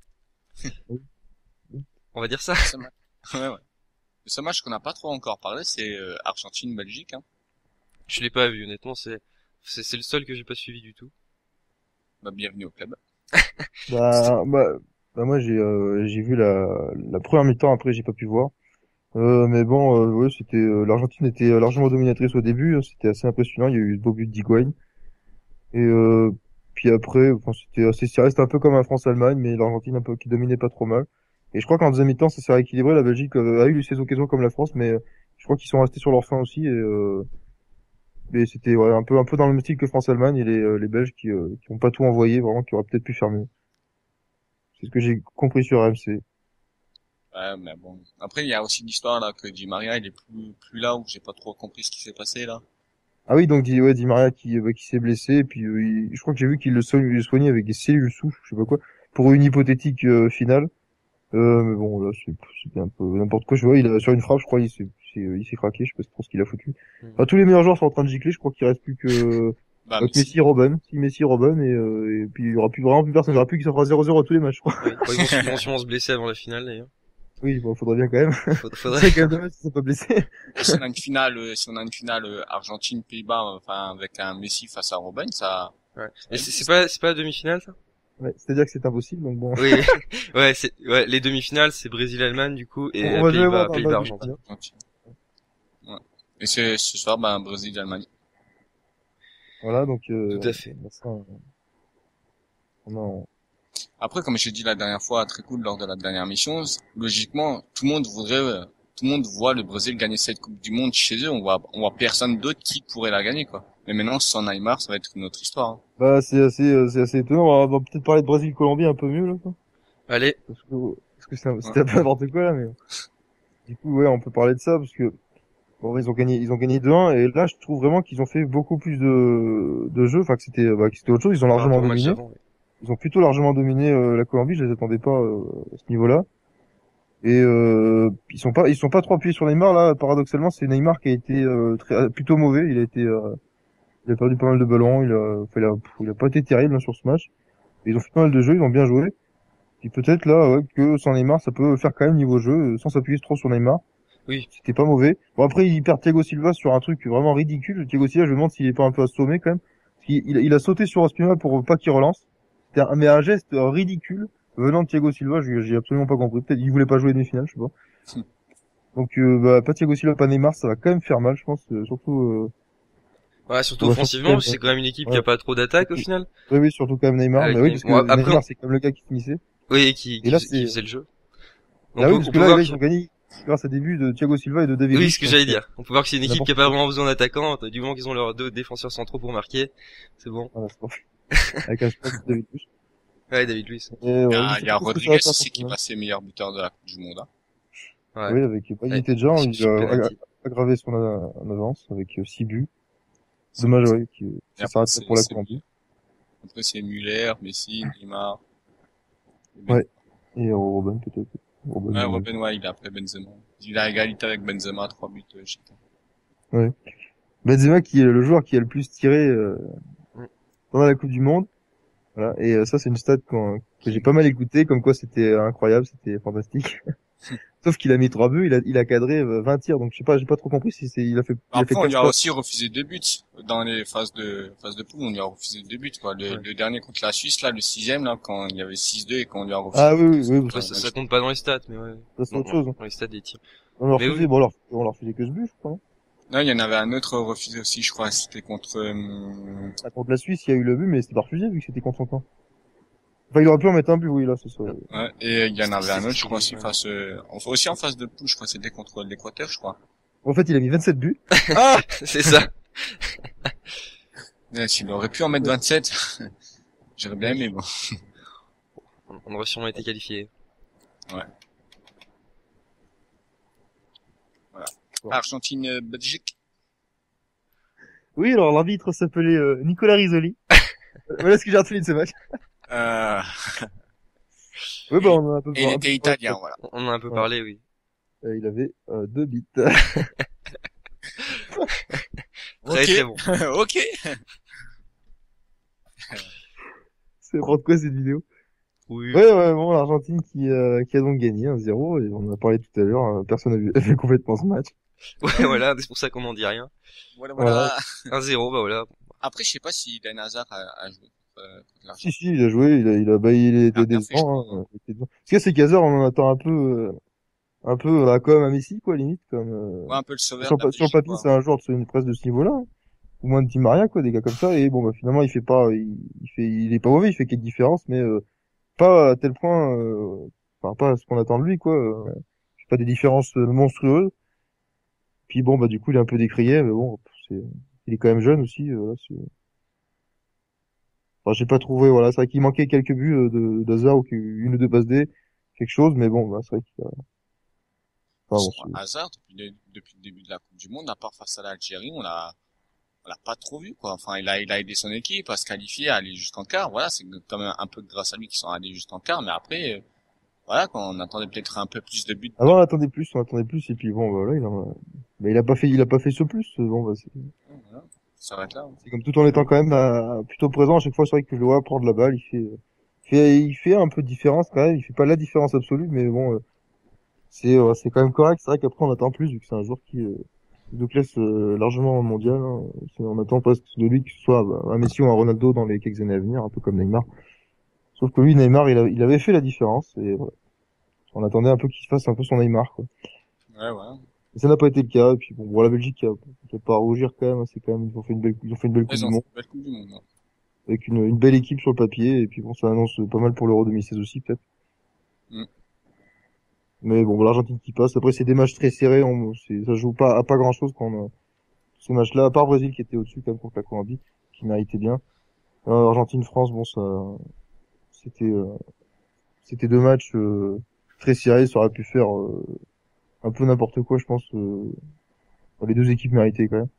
Speaker 3: On va dire ça.
Speaker 1: Ce ma- ouais, ouais. Le seul match qu'on n'a pas trop encore parlé, c'est euh, Argentine-Belgique, hein.
Speaker 3: Je l'ai pas vu, honnêtement, c'est, c'est, c'est le seul que j'ai pas suivi du tout.
Speaker 1: Bah, bienvenue au club.
Speaker 2: Bah, bah, bah moi j'ai, euh, j'ai vu la, la première mi-temps, après j'ai pas pu voir. Euh, mais bon, euh, ouais, c'était euh, l'Argentine était euh, largement dominatrice au début, hein, c'était assez impressionnant. Il y a eu ce beau but d'Higuaín et euh, puis après, enfin, c'était assez serré, c'était un peu comme un France-Allemagne, mais l'Argentine un peu qui dominait pas trop mal. Et je crois qu'en deuxième mi-temps, ça s'est rééquilibré. La Belgique euh, a eu ses occasions comme la France, mais euh, je crois qu'ils sont restés sur leur faim aussi. Et, euh, mais c'était ouais, un peu un peu dans le même style que France-Allemagne et les, euh, les Belges qui euh, qui ont pas tout envoyé, vraiment, qui auraient peut-être pu faire mieux. C'est ce que j'ai compris sur R M C.
Speaker 1: Ouais, mais bon. Après, il y a aussi l'histoire, là, que Di Maria, il est plus, plus là, où j'ai pas trop compris ce qui s'est passé, là.
Speaker 2: Ah oui, donc Di, ouais, Di Maria qui, euh, qui s'est blessé, et puis euh, il- je crois que j'ai vu qu'il le soigne, le soignait avec des cellules souches, je sais pas quoi, pour une hypothétique euh, finale. Euh, mais bon, là, c'est c'était un peu n'importe quoi. Je vois, il a, sur une frappe, je crois, il s'est c'est- il s'est craqué, je sais pas trop ce qu'il a foutu. Enfin, tous les meilleurs joueurs sont en train de gicler, je crois qu'il reste plus que
Speaker 1: Bah,
Speaker 2: euh,
Speaker 1: mais si.
Speaker 2: Messi, Robben, si Messi, Robben, et, euh, et puis il y aura plus vraiment plus personne, il y aura plus qui ça fera zéro zéro à tous les matchs, je crois.
Speaker 3: Oui. Bon, ils, vont, ils vont sûrement se blesser avant la finale, d'ailleurs.
Speaker 2: Oui, bon, faudrait bien quand même.
Speaker 3: Faudrait, faudrait...
Speaker 2: C'est quand même dommage s'ils sont pas blessés.
Speaker 1: Si on a une finale, euh, si on a une finale euh, Argentine-Pays-Bas, euh, enfin, avec un Messi face à Robben, ça...
Speaker 3: Ouais. Et c'est, c'est pas, c'est pas la demi-finale, ça?
Speaker 2: Ouais, c'est-à-dire que c'est impossible, donc bon.
Speaker 3: Oui. Ouais, c'est, ouais, les demi-finales, c'est Brésil-Allemagne, du coup, et
Speaker 2: On va jamais voir
Speaker 3: Pays-Bas,
Speaker 2: dans
Speaker 3: Pays-Bas,
Speaker 2: le
Speaker 3: Argentine.
Speaker 1: Argentine. Ouais. Et c'est ce soir, ben, Brésil-Allemagne.
Speaker 2: Voilà, donc euh,
Speaker 3: Tout à fait.
Speaker 2: on a- on a-
Speaker 1: Après, comme j'ai dit la dernière fois, très cool lors de la dernière mission, logiquement, tout le monde voudrait, euh, tout le monde voit le Brésil gagner cette Coupe du Monde chez eux. On voit, on voit personne d'autre qui pourrait la gagner, quoi. Mais maintenant, sans Neymar, ça va être une autre histoire. Hein.
Speaker 2: Bah, c'est assez, euh, c'est assez étonnant. On va, on va peut-être parler de Brésil-Colombie un peu mieux, là, quoi.
Speaker 3: Allez.
Speaker 2: Parce que, parce que c'est un- c'était un peu n'importe quoi, là, mais, du coup, ouais, on peut parler de ça, parce que, bon, ils ont gagné, ils ont gagné deux un, et là, je trouve vraiment qu'ils ont fait beaucoup plus de, de jeux, enfin, que c'était, bah, que c'était autre chose, ils ont
Speaker 3: Par
Speaker 2: largement
Speaker 3: rapport au match
Speaker 2: dominé.
Speaker 3: d'avant, ouais.
Speaker 2: Ils ont plutôt largement dominé, euh, la Colombie, je les attendais pas, euh, à ce niveau-là. Et, euh, ils sont pas, ils sont pas trop appuyés sur Neymar, là, paradoxalement, c'est Neymar qui a été, euh, très, plutôt mauvais, il a été, euh, il a perdu pas mal de ballons, il a, enfin, il a, il a pas été terrible, hein, sur ce match. Ils ont fait pas mal de jeux, ils ont bien joué. Et peut-être là, ouais, que sans Neymar, ça peut faire quand même niveau jeu, euh, sans s'appuyer trop sur Neymar.
Speaker 3: Oui.
Speaker 2: C'était pas mauvais. Bon, après, il perd Thiago Silva sur un truc vraiment ridicule. Thiago Silva, je me demande s'il est pas un peu assommé quand même. Parce qu'il il, il a sauté sur Ospina pour pas qu'il relance. C'était un, mais un geste ridicule venant de Thiago Silva, j'ai j'ai absolument pas compris. Peut-être il voulait pas jouer demi-finale, je sais pas. Donc, euh, bah, pas Thiago Silva, pas Neymar, ça va quand même faire mal, je pense, euh, surtout, euh,
Speaker 3: Ouais, surtout
Speaker 2: ouais,
Speaker 3: offensivement,
Speaker 2: surtout,
Speaker 3: parce que c'est quand même une équipe qui
Speaker 2: ouais.
Speaker 3: a pas trop d'attaque au final.
Speaker 2: Oui, oui, surtout quand même Neymar,
Speaker 3: Avec
Speaker 2: mais oui,
Speaker 3: Neym-
Speaker 2: parce
Speaker 3: bon,
Speaker 2: que
Speaker 3: après, on-
Speaker 2: Neymar, c'est comme le gars qui finissait.
Speaker 3: oui, qui,
Speaker 2: Et
Speaker 3: qui,
Speaker 2: là,
Speaker 3: fais- qui
Speaker 2: c'est,
Speaker 3: faisait le jeu. On
Speaker 2: là,
Speaker 3: peut,
Speaker 2: oui, parce
Speaker 3: on
Speaker 2: que
Speaker 3: peut
Speaker 2: là,
Speaker 3: voir
Speaker 2: là,
Speaker 3: que,
Speaker 2: ils ont gagné grâce à des buts de Thiago Silva et de David
Speaker 3: oui,
Speaker 2: Luiz.
Speaker 3: ce que
Speaker 2: donc,
Speaker 3: j'allais
Speaker 2: euh,
Speaker 3: dire. On peut voir que c'est une équipe qui a
Speaker 2: n'importe
Speaker 3: pas
Speaker 2: quoi.
Speaker 3: vraiment besoin d'attaquants. Du moment qu'ils ont leurs deux défenseurs centraux pour marquer, c'est bon.
Speaker 2: Voilà, c'est parfait. Avec un spot de David Luiz.
Speaker 3: Ouais, David Luiz.
Speaker 2: Et,
Speaker 1: Il y
Speaker 2: ouais, je
Speaker 1: a,
Speaker 2: sais
Speaker 1: il y
Speaker 2: pas
Speaker 1: a
Speaker 2: trop ce que ça va
Speaker 1: Rodriguez
Speaker 2: faire
Speaker 1: aussi
Speaker 2: contre
Speaker 1: qui est
Speaker 2: Milan.
Speaker 1: passé meilleur buteur de la Coupe du Monde. Hein.
Speaker 3: Ouais.
Speaker 2: Oui, avec, bah, il
Speaker 3: Ouais.
Speaker 2: était déjà,
Speaker 3: Sur-
Speaker 2: il
Speaker 3: sur
Speaker 2: a
Speaker 3: penalty.
Speaker 2: ag- aggravé son a- en avance avec six buts.
Speaker 1: C'est-
Speaker 2: Dommage, ouais, que
Speaker 1: Et
Speaker 2: ça
Speaker 1: après,
Speaker 2: s'arrête
Speaker 1: c'est,
Speaker 2: pour la
Speaker 1: c'est,
Speaker 2: Colombie.
Speaker 1: après, c'est Müller, Messi, Neymar. et Ben-
Speaker 2: Ouais. Et Robben, peut-être. Robben,
Speaker 1: Ouais,
Speaker 2: euh,
Speaker 1: Robben, ouais, il est après Benzema. Il a égalité avec Benzema, trois buts, euh, chacun.
Speaker 2: ouais. Benzema qui est le joueur qui a le plus tiré, euh,
Speaker 3: Mm.
Speaker 2: pendant la Coupe du Monde. Voilà. Et euh, ça, c'est une stat qu'on- que j'ai pas mal écouté, comme quoi c'était euh, incroyable, c'était fantastique. Sauf qu'il a mis trois buts, il a, il a cadré euh, vingt tirs, donc je sais pas, j'ai pas trop compris si c'est, il a fait, il a fait
Speaker 1: Après, on lui
Speaker 2: quatre
Speaker 1: a
Speaker 2: passes.
Speaker 1: aussi refusé deux buts. Dans les phases de, phases de poule, on lui a refusé deux buts, quoi. Le,
Speaker 3: Ouais.
Speaker 1: le dernier contre la Suisse, là, le sixième, là, quand il y avait six deux et qu'on lui a refusé.
Speaker 2: Ah oui, oui, oui,
Speaker 3: Ouais,
Speaker 2: ça,
Speaker 3: ça, ça compte pas dans les stats, mais ouais.
Speaker 2: ça, c'est
Speaker 3: Non,
Speaker 2: autre chose.
Speaker 3: dans les stats des tirs.
Speaker 2: On leur
Speaker 3: Mais
Speaker 2: refusait,
Speaker 3: oui.
Speaker 2: bon, on leur, on leur refusait que ce but, je crois. Non
Speaker 1: Non, il y en avait un autre refusé aussi, je crois. C'était contre, euh,
Speaker 2: Ah, contre la Suisse, il y a eu le but, mais c'était pas refusé vu que c'était contre son camp. Enfin, il aurait pu en mettre un but, oui, là, c'est ça.
Speaker 1: ouais, et il y en avait un autre, je crois, aussi
Speaker 3: Ouais.
Speaker 1: face, euh, enfin, aussi en phase de poule, je crois, c'était contre l'Équateur, je crois.
Speaker 2: En fait, il a mis vingt-sept buts.
Speaker 1: Ah!
Speaker 3: C'est ça.
Speaker 1: Ouais, s'il aurait pu en mettre vingt-sept, j'aurais bien aimé, bon.
Speaker 3: On on aurait sûrement été qualifié.
Speaker 2: Bon.
Speaker 1: Argentine, euh, Belgique.
Speaker 2: Oui, alors l'arbitre s'appelait euh, Nicolas Risoli. Voilà ce que j'ai retenu de ce match.
Speaker 1: Euh,
Speaker 2: Oui, bah, on a un peu
Speaker 1: et il
Speaker 2: un
Speaker 1: était
Speaker 2: peu-
Speaker 1: italien, voilà.
Speaker 3: On en a un peu
Speaker 2: Ouais.
Speaker 3: parlé, oui.
Speaker 2: Euh, il avait euh, deux bits.
Speaker 3: Très très bon.
Speaker 1: Ok.
Speaker 2: C'est n'importe quoi cette vidéo.
Speaker 3: Oui.
Speaker 2: Ouais, ouais, bon, l'Argentine qui, euh, qui a donc gagné un zéro, et on en a parlé tout à l'heure, euh, personne n'a vu, a vu complètement ce match.
Speaker 3: Ouais, voilà, c'est pour ça qu'on n'en dit rien.
Speaker 1: Voilà, voilà.
Speaker 3: un zéro, bah voilà.
Speaker 1: Après, je sais pas si Dan Hazard a, a joué contre, euh, contre
Speaker 2: Si,
Speaker 1: l'Argentine.
Speaker 2: si, il a joué, il a, il a, bah, il
Speaker 1: Il a
Speaker 2: était
Speaker 1: bien fait,
Speaker 2: décevant, hein, il était dedans. Ce qu'il y a, c'est qu'Hazard, on en attend un peu, euh, un peu, là, comme à Messi, quoi, limite, comme, euh,
Speaker 1: Ouais, un peu le sauveur
Speaker 2: sur,
Speaker 1: de la
Speaker 2: pa- sur le
Speaker 1: Belgique,
Speaker 2: papier,
Speaker 1: quoi.
Speaker 2: c'est un joueur de ce- une presse de ce niveau-là, hein. Ou moins de Di Maria, quoi, des gars comme ça, et bon, bah, finalement, il fait pas, il, il fait, il est pas mauvais, il fait quelques différences, mais, euh, pas à tel point, euh, enfin, pas à ce qu'on attend de lui, quoi, euh, il fait pas des différences euh, monstrueuses. Puis bon, bah, du coup, il est un peu décrié, mais bon, c'est, il est quand même jeune aussi, euh, là, c'est- enfin, j'ai pas trouvé, voilà, c'est vrai qu'il manquait quelques buts euh, de, d'Hazard ou qu'une ou deux passes D, quelque chose, mais bon, bah, c'est vrai qu'il a, enfin, bon,
Speaker 1: Sur
Speaker 2: c'est-
Speaker 1: Hazard, depuis le, depuis le début de la Coupe du Monde, à part face à l'Algérie, on l'a, on l'a pas trop vu, quoi. Enfin, il a, il a aidé son équipe à se qualifier, à aller jusqu'en quart. Voilà, c'est quand même un peu grâce à lui qu'ils sont allés jusqu'en quart, mais après, euh, voilà, quand on attendait peut-être un peu plus de buts.
Speaker 2: avant, on attendait plus, on attendait plus, et puis bon, bah, voilà, il a, mais il a pas fait, il a pas fait ce plus, bon, bah, c'est,
Speaker 1: Voilà, ça va être là.
Speaker 2: c'est comme tout en étant quand même euh, plutôt présent. À chaque fois, c'est vrai que je le vois prendre la balle, il fait, il fait, il fait un peu de différence quand même. Il fait pas la différence absolue, mais bon, euh, c'est, euh, c'est quand même correct. C'est vrai qu'après, on attend plus vu que c'est un joueur qui euh, nous classe euh, largement mondial. Hein. C'est- On attend presque de lui que ce soit bah, un Messi ou un Ronaldo dans les quelques années à venir, un peu comme Neymar. Sauf que lui, Neymar, il, a- il avait fait la différence et voilà. On attendait un peu qu'il fasse un peu son Neymar, quoi.
Speaker 1: Ouais, ouais.
Speaker 2: Et ça n'a pas été le cas. Et puis bon, bon la Belgique, qui a, qui a pas à rougir quand même. Hein. C'est quand même, ils ont fait une belle, ils ont fait une belle Coupe
Speaker 1: Ils
Speaker 2: du
Speaker 1: ont
Speaker 2: Monde.
Speaker 1: fait une belle Coupe du Monde. hein.
Speaker 2: Avec une, une belle équipe sur le papier, et puis bon, ça annonce pas mal pour l'Euro deux mille seize aussi, peut-être.
Speaker 1: Mm.
Speaker 2: Mais bon, l'Argentine qui passe. Après, c'est des matchs très serrés, on, c'est, ça joue pas à pas grand-chose quand on a ces matchs-là, à part Brésil qui était au-dessus quand même contre la Colombie, qui méritait bien. Euh, Argentine-France, bon, ça, c'était, euh, c'était deux matchs euh, très serrés, ça aurait pu faire euh, un peu n'importe quoi, je pense. Euh, les deux équipes méritaient quand même,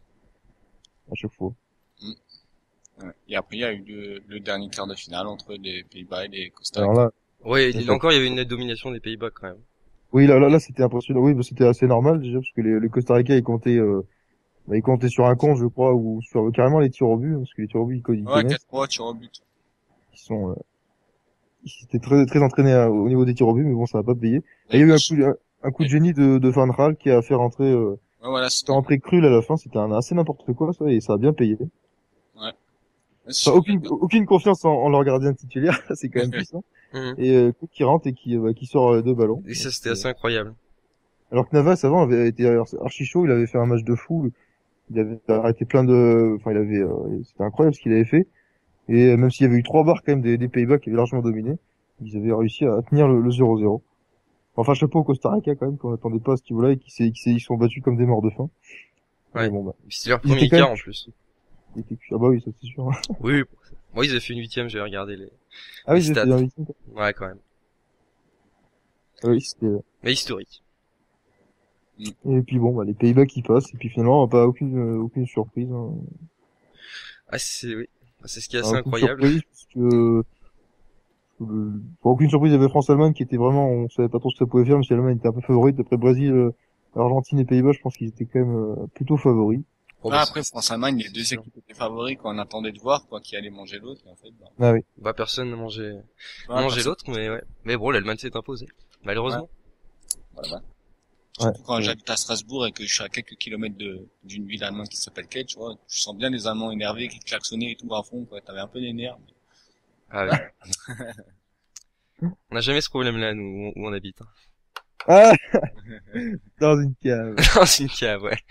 Speaker 2: à chaque fois.
Speaker 1: Ouais. Et après, il y a eu le, le dernier quart de finale entre les Pays-Bas et les Costa
Speaker 2: Alors
Speaker 1: Rica.
Speaker 2: là,
Speaker 3: Ouais,
Speaker 2: Bien
Speaker 3: il-
Speaker 2: sûr.
Speaker 3: encore, il y avait une nette domination des Pays-Bas quand même.
Speaker 2: oui, là, là, là, c'était impressionnant. Oui, bah, c'était assez normal déjà parce que les, les Costa Rica, ils comptaient, euh, bah, ils comptaient sur un compte, je crois, ou sur carrément les tirs au but, parce que les tirs au but, ils, co- ils
Speaker 1: Ouais,
Speaker 2: connaissent,
Speaker 1: quatre trois, tir au but.
Speaker 2: ils sont, euh, ils étaient très, très entraînés à- au niveau des tirs au but, mais bon, ça va pas payer. Et il y a eu un coup, un, un coup de génie de, de Van Gaal qui a fait rentrer, euh,
Speaker 1: Ouais, voilà,
Speaker 2: fait
Speaker 1: c'était,
Speaker 2: rentrer Krul à la fin. C'était un assez n'importe quoi, ça, et ça a bien payé.
Speaker 1: ouais,
Speaker 2: Enfin, aucune, aucune confiance en, en leur gardien titulaire, c'est quand même puissant.
Speaker 3: Mhm.
Speaker 2: Et euh, Krul qui rentre et qui, euh, qui sort euh, deux ballons.
Speaker 3: Et ça,
Speaker 2: Donc,
Speaker 3: c'était
Speaker 2: euh,
Speaker 3: assez incroyable.
Speaker 2: Alors que Navas avant avait été archi chaud, il avait fait un match de fou, il avait arrêté plein de, enfin il avait, euh, c'était incroyable ce qu'il avait fait. Et même s'il y avait eu trois barres quand même des, des Pays-Bas qui avaient largement dominé, ils avaient réussi à tenir le, le zéro zéro. Enfin chapeau au Costa Rica quand même, qu'on n'attendait pas à ce niveau-là et qui s'est, qui s'est, ils sont battus comme des morts de faim.
Speaker 3: Ouais.
Speaker 2: Mais bon, bah,
Speaker 3: C'était leur
Speaker 2: Ils
Speaker 3: premier
Speaker 2: étaient quand
Speaker 3: quart
Speaker 2: même-
Speaker 3: en plus.
Speaker 2: ils étaient cuits. Ah bah oui, ça c'est sûr.
Speaker 3: Oui. Moi, ils avaient fait une huitième, j'avais regardé les,
Speaker 2: Ah oui,
Speaker 3: Les
Speaker 2: j'étais
Speaker 3: stats.
Speaker 2: dans les teams, quoi.
Speaker 3: ouais, quand même.
Speaker 2: Ah oui, c'était,
Speaker 3: Mais historique.
Speaker 2: et puis bon, bah, les Pays-Bas qui passent, et puis finalement, pas aucune, euh, aucune surprise, hein.
Speaker 3: Ah, c'est, oui. C'est ce qui est
Speaker 2: Ah,
Speaker 3: assez
Speaker 2: aucune
Speaker 3: incroyable.
Speaker 2: surprise, parce que, euh, bon, aucune surprise, il y avait France-Allemagne qui était vraiment, on savait pas trop ce que ça pouvait faire, mais si l'Allemagne était un peu favorite, après Brésil, euh, Argentine et Pays-Bas, je pense qu'ils étaient quand même euh, plutôt favoris.
Speaker 3: Bon,
Speaker 1: Ah,
Speaker 3: bah,
Speaker 1: après, France-Allemagne, les deux
Speaker 3: sûr.
Speaker 1: équipes étaient favoris qu'on attendait de voir, quoi, qui allait manger l'autre, et en fait, bah,
Speaker 2: Ah oui.
Speaker 3: bah, personne n'a mangé,
Speaker 1: voilà,
Speaker 3: mangé
Speaker 1: personne-
Speaker 3: l'autre, mais ouais. Mais bon, l'Allemagne s'est imposée. Malheureusement.
Speaker 1: voilà.
Speaker 2: Ouais.
Speaker 1: Surtout quand
Speaker 2: Ouais.
Speaker 1: j'habite à Strasbourg et que je suis à quelques kilomètres de, d'une ville allemande qui s'appelle Kiel, tu vois, je sens bien les Allemands énervés qui klaxonnaient et tout à fond, quoi. T'avais un peu les nerfs. mais-
Speaker 3: Ah ouais. On n'a jamais ce problème-là, nous, où on habite. Hein.
Speaker 2: Ah! Dans une cave.
Speaker 3: Dans une cave, ouais.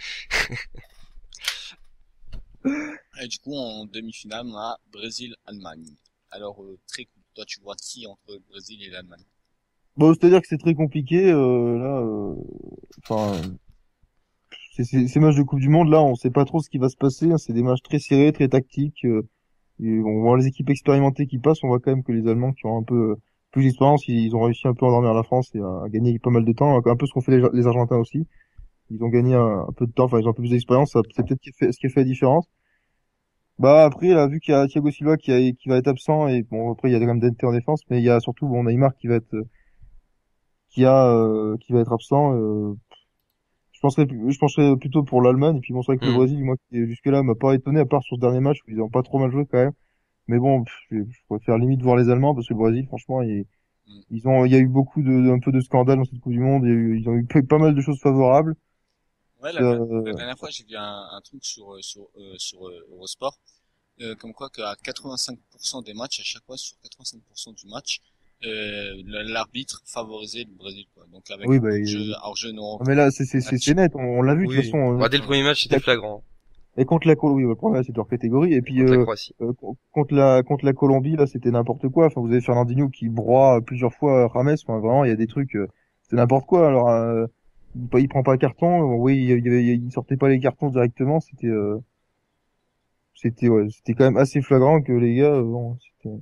Speaker 1: Et du coup, en demi-finale, on a Brésil-Allemagne. Alors, euh, très cool. Toi, tu vois qui entre le Brésil et l'Allemagne?
Speaker 2: Bon, c'est-à-dire que c'est très compliqué, euh, là, euh, enfin, c'est, c'est, ces matchs de Coupe du Monde, là, on sait pas trop ce qui va se passer, hein. C'est des matchs très serrés, très tactiques, euh, et on voit les équipes expérimentées qui passent, on voit quand même que les Allemands qui ont un peu euh, plus d'expérience, ils, ils ont réussi un peu à endormir la France et à, à gagner pas mal de temps, un peu ce qu'ont fait les, les Argentins aussi. Ils ont gagné un, un peu de temps, enfin, ils ont un peu plus d'expérience, ça- c'est peut-être ce qui fait, ce qui a fait la différence. Bah, après, là, vu qu'il y a Thiago Silva qui, a, qui va être absent, et bon, après, il y a quand même Dente en défense, mais il y a surtout, bon, Neymar qui va être, qui a, euh, qui va être absent, euh, je penserais, plus- je penserais plutôt pour l'Allemagne, et puis bon, c'est vrai que le
Speaker 3: Hmm.
Speaker 2: Brésil, moi, qui jusque-là, m'a pas étonné, à part sur ce dernier match où ils ont pas trop mal joué quand même. Mais bon, pff, je, je préfère limite voir les Allemands, parce que le Brésil, franchement, ils,
Speaker 1: Mm.
Speaker 2: ils ont, il y a eu beaucoup de, un peu de scandales dans cette Coupe du Monde, il y a eu- ils ont eu pas mal de choses favorables.
Speaker 1: Ouais, la,
Speaker 2: Euh,
Speaker 1: la dernière fois, j'ai vu un, un truc sur, euh, sur, euh, sur euh, Eurosport, euh, comme quoi qu'à quatre-vingt-cinq pour cent des matchs, à chaque fois, sur quatre-vingt-cinq pour cent du match, euh, le- l'arbitre favorisait le Brésil, quoi. Donc, avec
Speaker 2: oui, bah,
Speaker 1: hors-jeu,
Speaker 2: il-
Speaker 1: hors-jeu non
Speaker 2: mais là, c'est, c'est, c'est, c'est net, on, on l'a vu, de toute
Speaker 3: Oui.
Speaker 2: façon.
Speaker 3: Bah,
Speaker 2: euh,
Speaker 3: dès le premier match, c'était flagrant.
Speaker 2: Et contre la Colombie, le problème, c'est de leur catégorie. Et puis,
Speaker 3: Contre la
Speaker 2: euh,
Speaker 3: Croatie.
Speaker 2: euh, co- contre la, contre la Colombie, là, c'était n'importe quoi. Enfin, vous avez Fernandinho qui broie plusieurs fois Rames. Enfin, vraiment, il y a des trucs, euh, c'est n'importe quoi. Alors, euh, il, il prend pas carton. Oui, il, il, il- il sortait pas les cartons directement. C'était, euh, c'était, ouais, c'était quand même assez flagrant que les gars, euh, bon, c'était,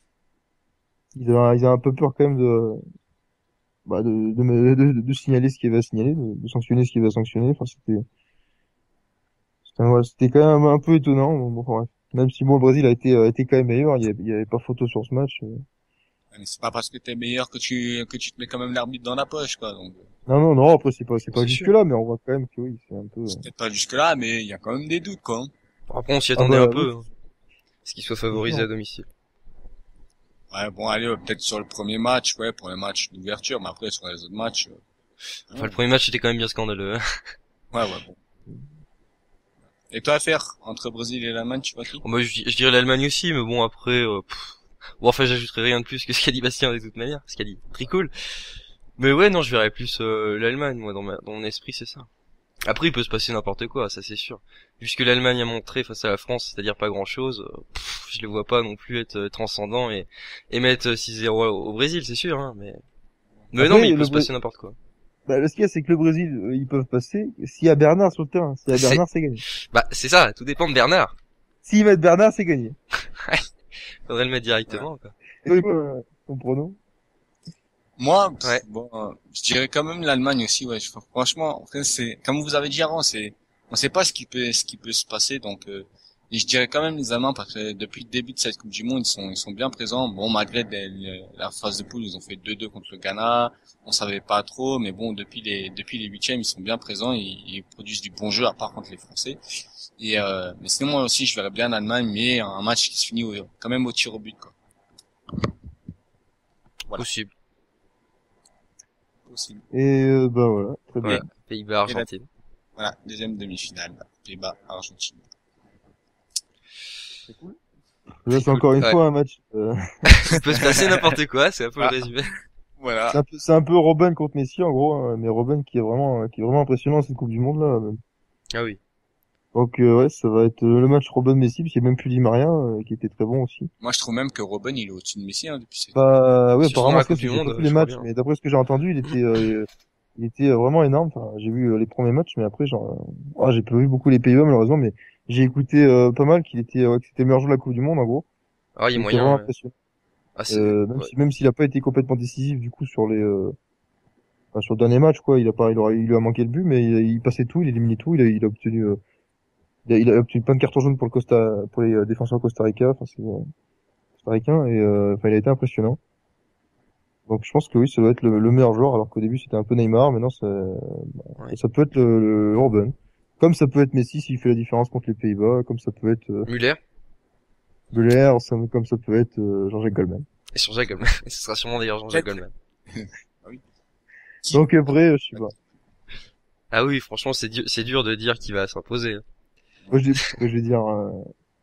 Speaker 2: ils avaient, ils avaient un peu peur quand même de, bah, de, de, de, de- de signaler ce qu'il y avait à signaler, de, de sanctionner ce qu'il y avait à sanctionner. Enfin, c'était, c'était, ouais, c'était quand même un peu étonnant. Bon, bon, bref. Même si bon, le Brésil a été, a été quand même meilleur, il y avait, il y avait pas photo sur ce match. euh.
Speaker 1: Mais c'est pas parce que t'es meilleur que tu, que tu te mets quand même l'arbitre dans la poche, quoi. Donc, euh,
Speaker 2: Non, non, non, après c'est pas, c'est pas
Speaker 3: C'est
Speaker 2: jusque
Speaker 3: sûr.
Speaker 2: là, mais on voit quand même que oui, c'est un peu.
Speaker 1: c'est peut-être pas jusque là, mais il y a quand même des doutes, quoi. hein.
Speaker 3: Après, on s'y
Speaker 2: Ah
Speaker 3: attendait
Speaker 2: bah,
Speaker 3: un peu.
Speaker 2: oui.
Speaker 3: Hein. Parce qu'ils soient favorisés
Speaker 2: sûr.
Speaker 3: à domicile.
Speaker 1: Ouais, bon, allez, euh, peut-être sur le premier match, ouais, pour le match d'ouverture, mais après, sur les autres matchs, euh,
Speaker 3: Enfin, le premier match était quand même bien scandaleux. hein.
Speaker 1: ouais, ouais, bon. Et toi, à faire, entre Brésil et l'Allemagne, tu vois qui?
Speaker 3: Bon, moi, je, je dirais l'Allemagne aussi, mais bon, après... Euh, pff. Bon, enfin, j'ajouterai rien de plus que ce qu'a dit Bastien de toute manière. Ce qu'a dit très cool. Mais ouais, non, je verrais plus euh, l'Allemagne, moi, dans, ma, dans mon esprit, c'est ça. Après, il peut se passer n'importe quoi, ça c'est sûr. Vu ce que l'Allemagne a montré face à la France, c'est-à-dire pas grand-chose, euh, pff, je les vois pas non plus être euh, transcendants et, et mettre six zéro au, au Brésil, c'est sûr, hein, mais... Mais non,
Speaker 2: Après,
Speaker 3: mais il peut
Speaker 2: le
Speaker 3: se
Speaker 2: Bré-
Speaker 3: passer n'importe quoi.
Speaker 2: Bah, le ce qu'il y a, c'est que le Brésil, euh, ils peuvent passer. S'il y a Bernard sur le terrain, s'il y a
Speaker 3: C'est-
Speaker 2: Bernard, c'est gagné.
Speaker 3: Bah, c'est ça, tout dépend de Bernard.
Speaker 2: S'ils mettent Bernard, c'est gagné.
Speaker 3: Faudrait le mettre directement, quoi.
Speaker 2: Et oui, euh, ton pronom.
Speaker 1: Moi, pff,
Speaker 3: Ouais.
Speaker 1: bon, euh, je dirais quand même l'Allemagne aussi, ouais. Je- Franchement, en fait, c'est, comme vous avez dit avant, c'est, on sait pas ce qui peut, ce qui peut se passer, donc, euh, et je dirais quand même les Allemands parce que depuis le début de cette Coupe du Monde, ils sont, ils sont bien présents. Bon, malgré les- les- la phase de poule, ils ont fait deux deux contre le Ghana. On savait pas trop, mais bon, depuis les, depuis les huitièmes, ils sont bien présents. Ils, ils produisent du bon jeu, à part contre les Français. Et, euh, mais sinon, moi aussi, je verrais bien l'Allemagne, mais un match qui se finit au- quand même au tir au but, quoi. Voilà.
Speaker 3: Possible.
Speaker 1: Possible.
Speaker 2: Et euh, bah voilà, très bien.
Speaker 3: Voilà. Pays-Bas, Argentine.
Speaker 1: Voilà, deuxième demi-finale, Pays-Bas, Argentine.
Speaker 2: Là, c'est encore une
Speaker 3: Ouais.
Speaker 2: fois un match. Euh,
Speaker 3: Il peut se passer n'importe quoi, c'est un peu
Speaker 1: Ah.
Speaker 3: le résumé.
Speaker 1: Voilà.
Speaker 2: C'est un peu, c'est un peu Robben contre Messi en gros, hein, mais Robben qui est vraiment, qui est vraiment impressionnant cette Coupe du Monde là.
Speaker 3: Ah oui.
Speaker 2: Donc euh, ouais, ça va être euh, le match Robben-Messi, parce qu'il y a même plus Di Maria euh, qui était très bon aussi.
Speaker 1: Moi, je trouve même que Robben, il est au-dessus de Messi, hein, depuis cette...
Speaker 2: Bah oui,
Speaker 3: Surtout dans
Speaker 2: apparemment
Speaker 3: la
Speaker 2: ça,
Speaker 3: Coupe du
Speaker 2: j'ai
Speaker 3: Monde,
Speaker 2: pas tous
Speaker 3: je
Speaker 2: les
Speaker 3: crois
Speaker 2: matchs,
Speaker 3: bien.
Speaker 2: mais d'après ce que j'ai entendu, il était, euh, il était euh, vraiment énorme. Enfin, j'ai vu euh, les premiers matchs, mais après, genre, euh, ah, j'ai pas vu beaucoup les Pays-Bas malheureusement, mais j'ai écouté euh, pas mal qu'il était, euh, que c'était le meilleur joueur de la Coupe du Monde en gros.
Speaker 3: Ah, il y a
Speaker 2: Il était
Speaker 3: moyen,
Speaker 2: vraiment
Speaker 3: ouais.
Speaker 2: impressionnant.
Speaker 3: Ah, c'est,
Speaker 2: Euh, même
Speaker 3: ouais.
Speaker 2: si, même s'il a pas été complètement décisif du coup sur les, euh, enfin, sur le dernier match quoi, il a pas, il aura, il lui a manqué le but, mais il, il passait tout, il éliminait tout, il a, il a obtenu, euh, il a, il a obtenu plein de cartons jaunes pour le Costa, pour les euh, défenseurs Costa Rica, enfin c'est euh, Costa-Ricain, et euh, enfin il a été impressionnant. Donc je pense que oui, ça doit être le, le meilleur joueur, alors qu'au début c'était un peu Neymar, maintenant ça,
Speaker 3: Ouais.
Speaker 2: ça peut être le, le Robben. Comme ça peut être Messi s'il fait la différence contre les Pays-Bas, comme ça peut être euh,
Speaker 3: Müller
Speaker 2: Müller, ça- comme ça peut être euh, Jean-Jacques Goldman.
Speaker 3: et sur Jacques Goldman. Ce sera sûrement d'ailleurs Jean-Jacques Goldman.
Speaker 1: Ah oui.
Speaker 2: Donc après, euh, je sais pas.
Speaker 3: Ah oui, franchement, c'est dur, c'est dur de dire qu'il va s'imposer.
Speaker 2: Moi je, je vais dire, euh,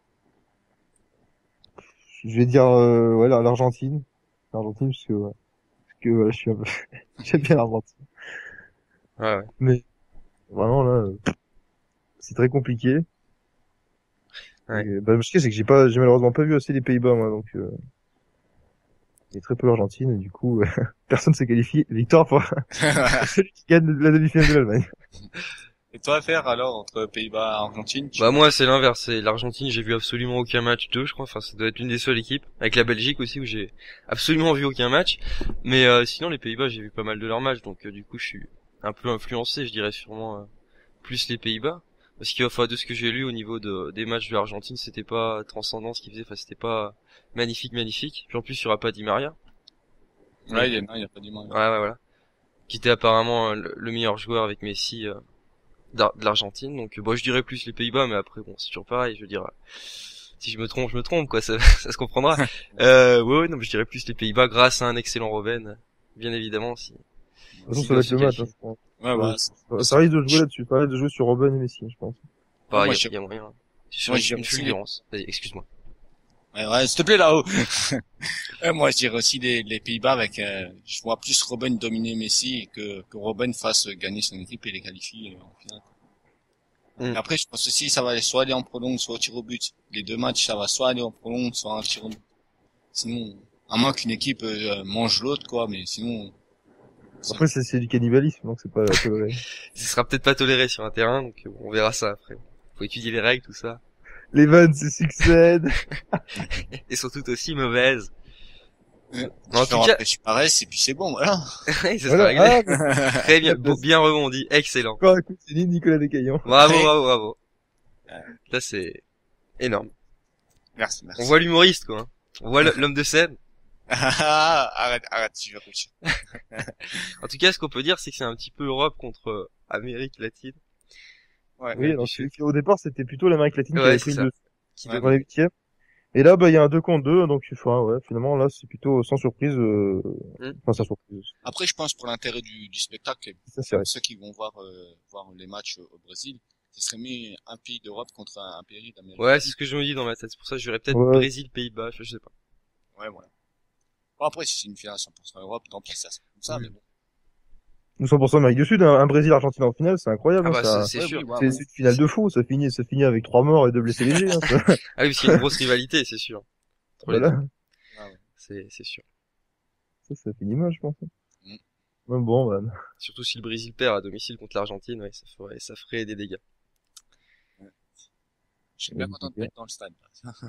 Speaker 2: je vais dire euh, ouais, la- l'Argentine, l'Argentine parce que ouais, parce que voilà, je suis un peu, j'aime bien l'Argentine.
Speaker 3: Ouais, ouais.
Speaker 2: Mais vraiment là, euh, c'est très compliqué.
Speaker 3: Ouais.
Speaker 2: Et, bah, ce qui est, c'est que j'ai pas, j'ai malheureusement pas vu assez les Pays-Bas moi, donc euh, et très peu l'Argentine, et du coup, personne s'est qualifié. Victoire pour celui qui gagne la demi-finale de l'Allemagne.
Speaker 1: Et toi, faire alors, entre Pays-Bas et Argentine, tu...
Speaker 3: Bah moi c'est l'inverse, c'est l'Argentine, j'ai vu absolument aucun match d'eux, je crois, enfin ça doit être une des seules équipes, avec la Belgique aussi où j'ai absolument vu aucun match, mais euh, sinon les Pays-Bas j'ai vu pas mal de leurs matchs, donc euh, du coup je suis un peu influencé, je dirais sûrement euh, plus les Pays-Bas, parce que enfin de ce que j'ai lu au niveau de, des matchs de l'Argentine, c'était pas transcendant ce qu'ils faisaient, enfin c'était pas magnifique magnifique, puis en plus il y aura pas Di Maria,
Speaker 1: Ouais, il y a, non, il y a pas d'humain.
Speaker 3: ouais ouais voilà, qui était apparemment euh, le, le meilleur joueur avec Messi euh, d'Ar- de l'Argentine, donc bon je dirais plus les Pays-Bas, mais après bon c'est toujours pareil, je veux dire si je me trompe je me trompe quoi, ça, ça se comprendra. euh, ouais, ouais non mais je dirais plus les Pays-Bas grâce à un excellent Robben, bien évidemment si
Speaker 2: De toute façon,
Speaker 3: s'ils
Speaker 2: ça va
Speaker 3: doivent
Speaker 2: être
Speaker 3: se
Speaker 2: le match, hein,
Speaker 3: qualifier.
Speaker 2: je pense.
Speaker 1: Ouais,
Speaker 2: Ouais,
Speaker 1: voilà.
Speaker 2: ça, ça risque de jouer là-dessus, ça risque de jouer sur Robben et Messi, je pense.
Speaker 3: Bah,
Speaker 1: moi,
Speaker 3: y,
Speaker 1: je-
Speaker 3: a, y a moyen. Sur
Speaker 1: moi,
Speaker 3: une,
Speaker 1: je dirais
Speaker 3: une
Speaker 1: aussi les-
Speaker 3: fulgurance. Vas-y, excuse-moi.
Speaker 1: Ouais, ouais, s'il te plaît, là-haut. Ouais, moi, je dirais aussi les, les Pays-Bas avec, euh, je vois plus Robben dominer Messi et que, que Robben fasse gagner son équipe et les qualifie euh, en finale.
Speaker 3: Mm.
Speaker 1: Et après, je pense aussi, ça va soit aller en prolongue, soit au tir au but. Les deux matchs, ça va soit aller en prolongue, soit en tir au but. Sinon, à moins qu'une équipe euh, mange l'autre, quoi, mais sinon,
Speaker 2: Après, c'est c'est du cannibalisme, donc c'est pas toléré.
Speaker 3: Ce sera peut-être pas toléré sur un terrain, donc euh, on verra ça après. Faut étudier les règles, tout ça.
Speaker 2: Les vannes se succèdent.
Speaker 3: Et sont toutes aussi mauvaises.
Speaker 1: euh,
Speaker 3: Mais en
Speaker 1: tu
Speaker 3: tout
Speaker 1: fais
Speaker 3: cas,
Speaker 1: un petit paresse et puis c'est bon, voilà.
Speaker 3: oui, ça sera
Speaker 2: Voilà.
Speaker 3: réglé.
Speaker 2: Ah, mais
Speaker 3: Très bien, bon, bien rebondi, excellent.
Speaker 2: encore un coup de Céline, Nicolas Descaillons.
Speaker 3: Bravo,
Speaker 1: Ouais.
Speaker 3: bravo, bravo.
Speaker 1: Ouais.
Speaker 3: Là, c'est énorme.
Speaker 1: Merci, merci.
Speaker 3: On voit l'humoriste, quoi. hein. On voit le- l'homme de scène.
Speaker 1: arrête, arrête, tu vas coucher.
Speaker 3: En tout cas, ce qu'on peut dire, c'est que c'est un petit peu Europe contre euh, Amérique latine.
Speaker 1: Ouais.
Speaker 2: Oui, alors c'est- au départ, c'était plutôt l'Amérique latine qui
Speaker 3: Ouais,
Speaker 2: avait
Speaker 3: c'est
Speaker 2: pris
Speaker 3: ça.
Speaker 2: le
Speaker 3: Qui
Speaker 1: Ouais.
Speaker 3: donne-
Speaker 2: dans les huitièmes. Et là, bah, il y a un deux contre deux, donc, enfin, ouais, finalement, là, c'est plutôt sans surprise, euh...
Speaker 3: Mm.
Speaker 2: enfin, sans surprise.
Speaker 1: Après, je pense pour l'intérêt du, du spectacle,
Speaker 2: Ça, c'est vrai.
Speaker 1: ceux qui vont voir, euh, voir les matchs au Brésil, ce serait mieux un pays d'Europe contre un, un pays d'Amérique.
Speaker 3: Ouais, c'est ce que je me dis dans ma tête. C'est pour ça que j'aurais peut-être
Speaker 2: Ouais.
Speaker 3: Brésil, Pays-Bas, je sais pas.
Speaker 1: Ouais, voilà. Bon, après, si c'est une finale cent pour cent Europe, tant pis, ça, c'est comme ça,
Speaker 3: Mm.
Speaker 1: mais bon.
Speaker 2: Nous cent pour cent Amérique du Sud, un, un Brésil-Argentine en finale, c'est incroyable,
Speaker 3: Ah
Speaker 2: hein,
Speaker 3: bah,
Speaker 2: ça.
Speaker 3: c'est c'est
Speaker 1: Ouais,
Speaker 3: sûr.
Speaker 1: oui, ouais,
Speaker 2: C'est
Speaker 1: ouais.
Speaker 2: c'est une finale de fou, ça finit, ça finit avec trois morts et deux blessés légers, hein, ça.
Speaker 3: Ah oui, parce qu'il y a une grosse rivalité, c'est sûr. Entre les
Speaker 2: Voilà.
Speaker 3: deux.
Speaker 1: Ouais, ouais.
Speaker 3: C'est c'est sûr.
Speaker 2: Ça, ça finit mal, je pense.
Speaker 1: Mm.
Speaker 2: Ouais, bon, bah,
Speaker 3: Surtout si le Brésil perd à domicile contre l'Argentine, ouais, ça ferait, ça ferait des dégâts.
Speaker 1: Je suis bien
Speaker 2: Ouais,
Speaker 1: content de
Speaker 2: super.
Speaker 1: être dans le stade.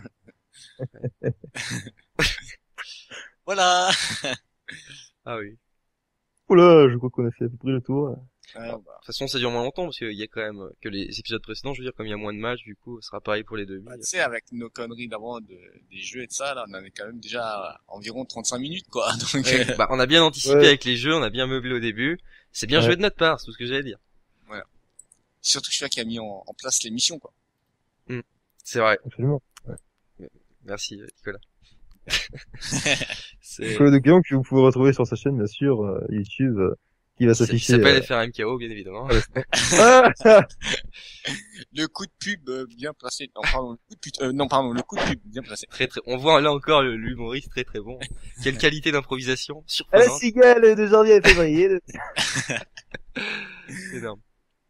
Speaker 1: Voilà.
Speaker 3: Ah oui.
Speaker 2: oula, je crois qu'on a fait à peu près le tour.
Speaker 1: Ouais, bah,
Speaker 3: De toute façon, ça dure moins longtemps parce qu'il y a quand même euh, que les épisodes précédents. Je veux dire, comme il y a moins de matchs, du coup, ce sera pareil pour les demi.
Speaker 1: bah, tu sais, avec nos conneries d'avant, de, des jeux et de ça, là, on avait quand même déjà environ trente-cinq minutes, quoi. Donc,
Speaker 3: Ouais,
Speaker 1: euh,
Speaker 3: bah, on a bien anticipé
Speaker 2: Ouais.
Speaker 3: avec les jeux, on a bien meublé au début. C'est bien
Speaker 2: Ouais.
Speaker 3: joué de notre part, c'est tout ce que j'allais dire.
Speaker 1: surtout celui qui a mis en, en place l'émission, quoi.
Speaker 3: C'est vrai.
Speaker 2: Absolument.
Speaker 3: Merci, euh, Nicolas. C'est...
Speaker 2: Nicolas de Guillaume que vous pouvez retrouver sur sa chaîne, bien sûr, euh, YouTube, euh, qui va
Speaker 3: Ça
Speaker 2: s'afficher.
Speaker 3: s'appelle
Speaker 2: euh.
Speaker 3: F R M K O, bien évidemment.
Speaker 2: Ah,
Speaker 1: Le coup de pub euh, bien placé. Non, pardon, le coup de pute, euh, non, pardon, le coup de pub bien placé.
Speaker 3: Très très, on voit là encore le- l'humoriste très très bon. Quelle qualité d'improvisation,
Speaker 2: à la
Speaker 3: surprenante,
Speaker 2: cigale de janvier à février.
Speaker 3: énorme.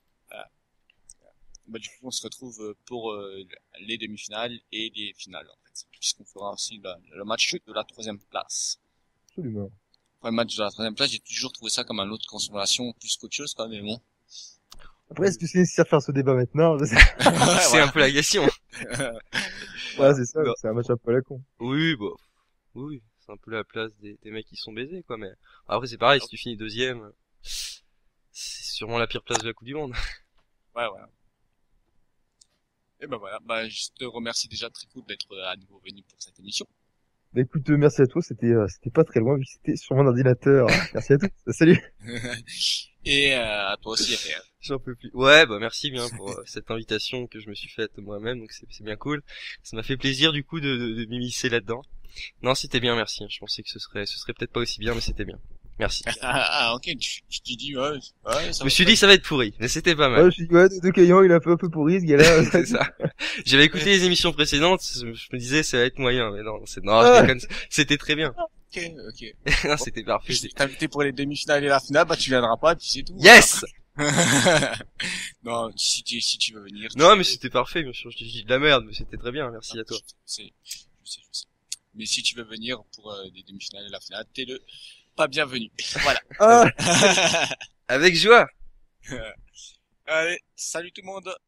Speaker 1: Bah, du coup, on se retrouve euh, pour euh, les demi-finales et les finales, en fait. Puisqu'on fera aussi la- le match de la troisième place.
Speaker 2: Absolument.
Speaker 1: Après, le match de la troisième place, j'ai toujours trouvé ça comme un lot de consolation plus qu'autre chose, quand même, mais bon.
Speaker 2: Après, est-ce que c'est nécessaire de faire ce débat maintenant? Je sais-
Speaker 3: C'est un peu la question.
Speaker 2: Ouais, c'est ça,
Speaker 3: Non.
Speaker 2: c'est un match un peu à la con.
Speaker 3: Oui, bah, oui, c'est un peu la place des, des mecs qui sont baisés, quoi, mais après c'est pareil, si tu finis deuxième, c'est sûrement la pire place de la Coupe du Monde.
Speaker 1: Ouais, voilà. Et ben voilà, bah, je te remercie déjà très cool d'être euh, à nouveau venu pour cette émission.
Speaker 2: Bah écoute, euh, merci à toi, c'était euh, c'était pas très loin vu que c'était sur mon ordinateur. Merci à tous. Salut.
Speaker 1: Et euh, à toi aussi, F R.
Speaker 3: J'en peux plus. Ouais, bah merci bien pour euh, cette invitation que je me suis faite moi-même, donc c'est c'est bien cool. Ça m'a fait plaisir du coup de, de, de m'immiscer là-dedans. Non, c'était bien, merci. Je pensais que ce serait ce serait peut-être pas aussi bien, mais c'était bien. Merci.
Speaker 1: Ah, ah, ok, tu, tu t'es dit, ouais, ouais, ça
Speaker 3: Je me suis dit ça va être pourri, mais c'était pas
Speaker 2: Ouais,
Speaker 3: mal.
Speaker 2: je suis dit, ouais, de Caillan, il est un peu, un peu pourri, ce gars-là.
Speaker 3: C'est ça. J'avais écouté les émissions précédentes, je je me disais ça va être moyen, mais non, c'est non,
Speaker 2: Ah.
Speaker 3: je déconne, c'était très bien.
Speaker 1: Ok, ok.
Speaker 3: Non, c'était parfait.
Speaker 1: Je t'ai invité pour les demi-finales et la finale, bah tu viendras pas, et puis c'est tout.
Speaker 3: Yes!
Speaker 1: Non, si tu, si tu veux venir.
Speaker 3: Non,
Speaker 1: tu
Speaker 3: mais
Speaker 1: peux.
Speaker 3: c'était parfait, bien sûr, je dis de la merde, mais c'était très bien, merci à toi.
Speaker 1: Je sais, je sais, je sais. Mais si tu veux venir pour euh, les demi-finales et la finale, t'es le pas bienvenu. Voilà.
Speaker 2: Ah.
Speaker 3: Avec joie!
Speaker 1: Allez, salut tout le monde.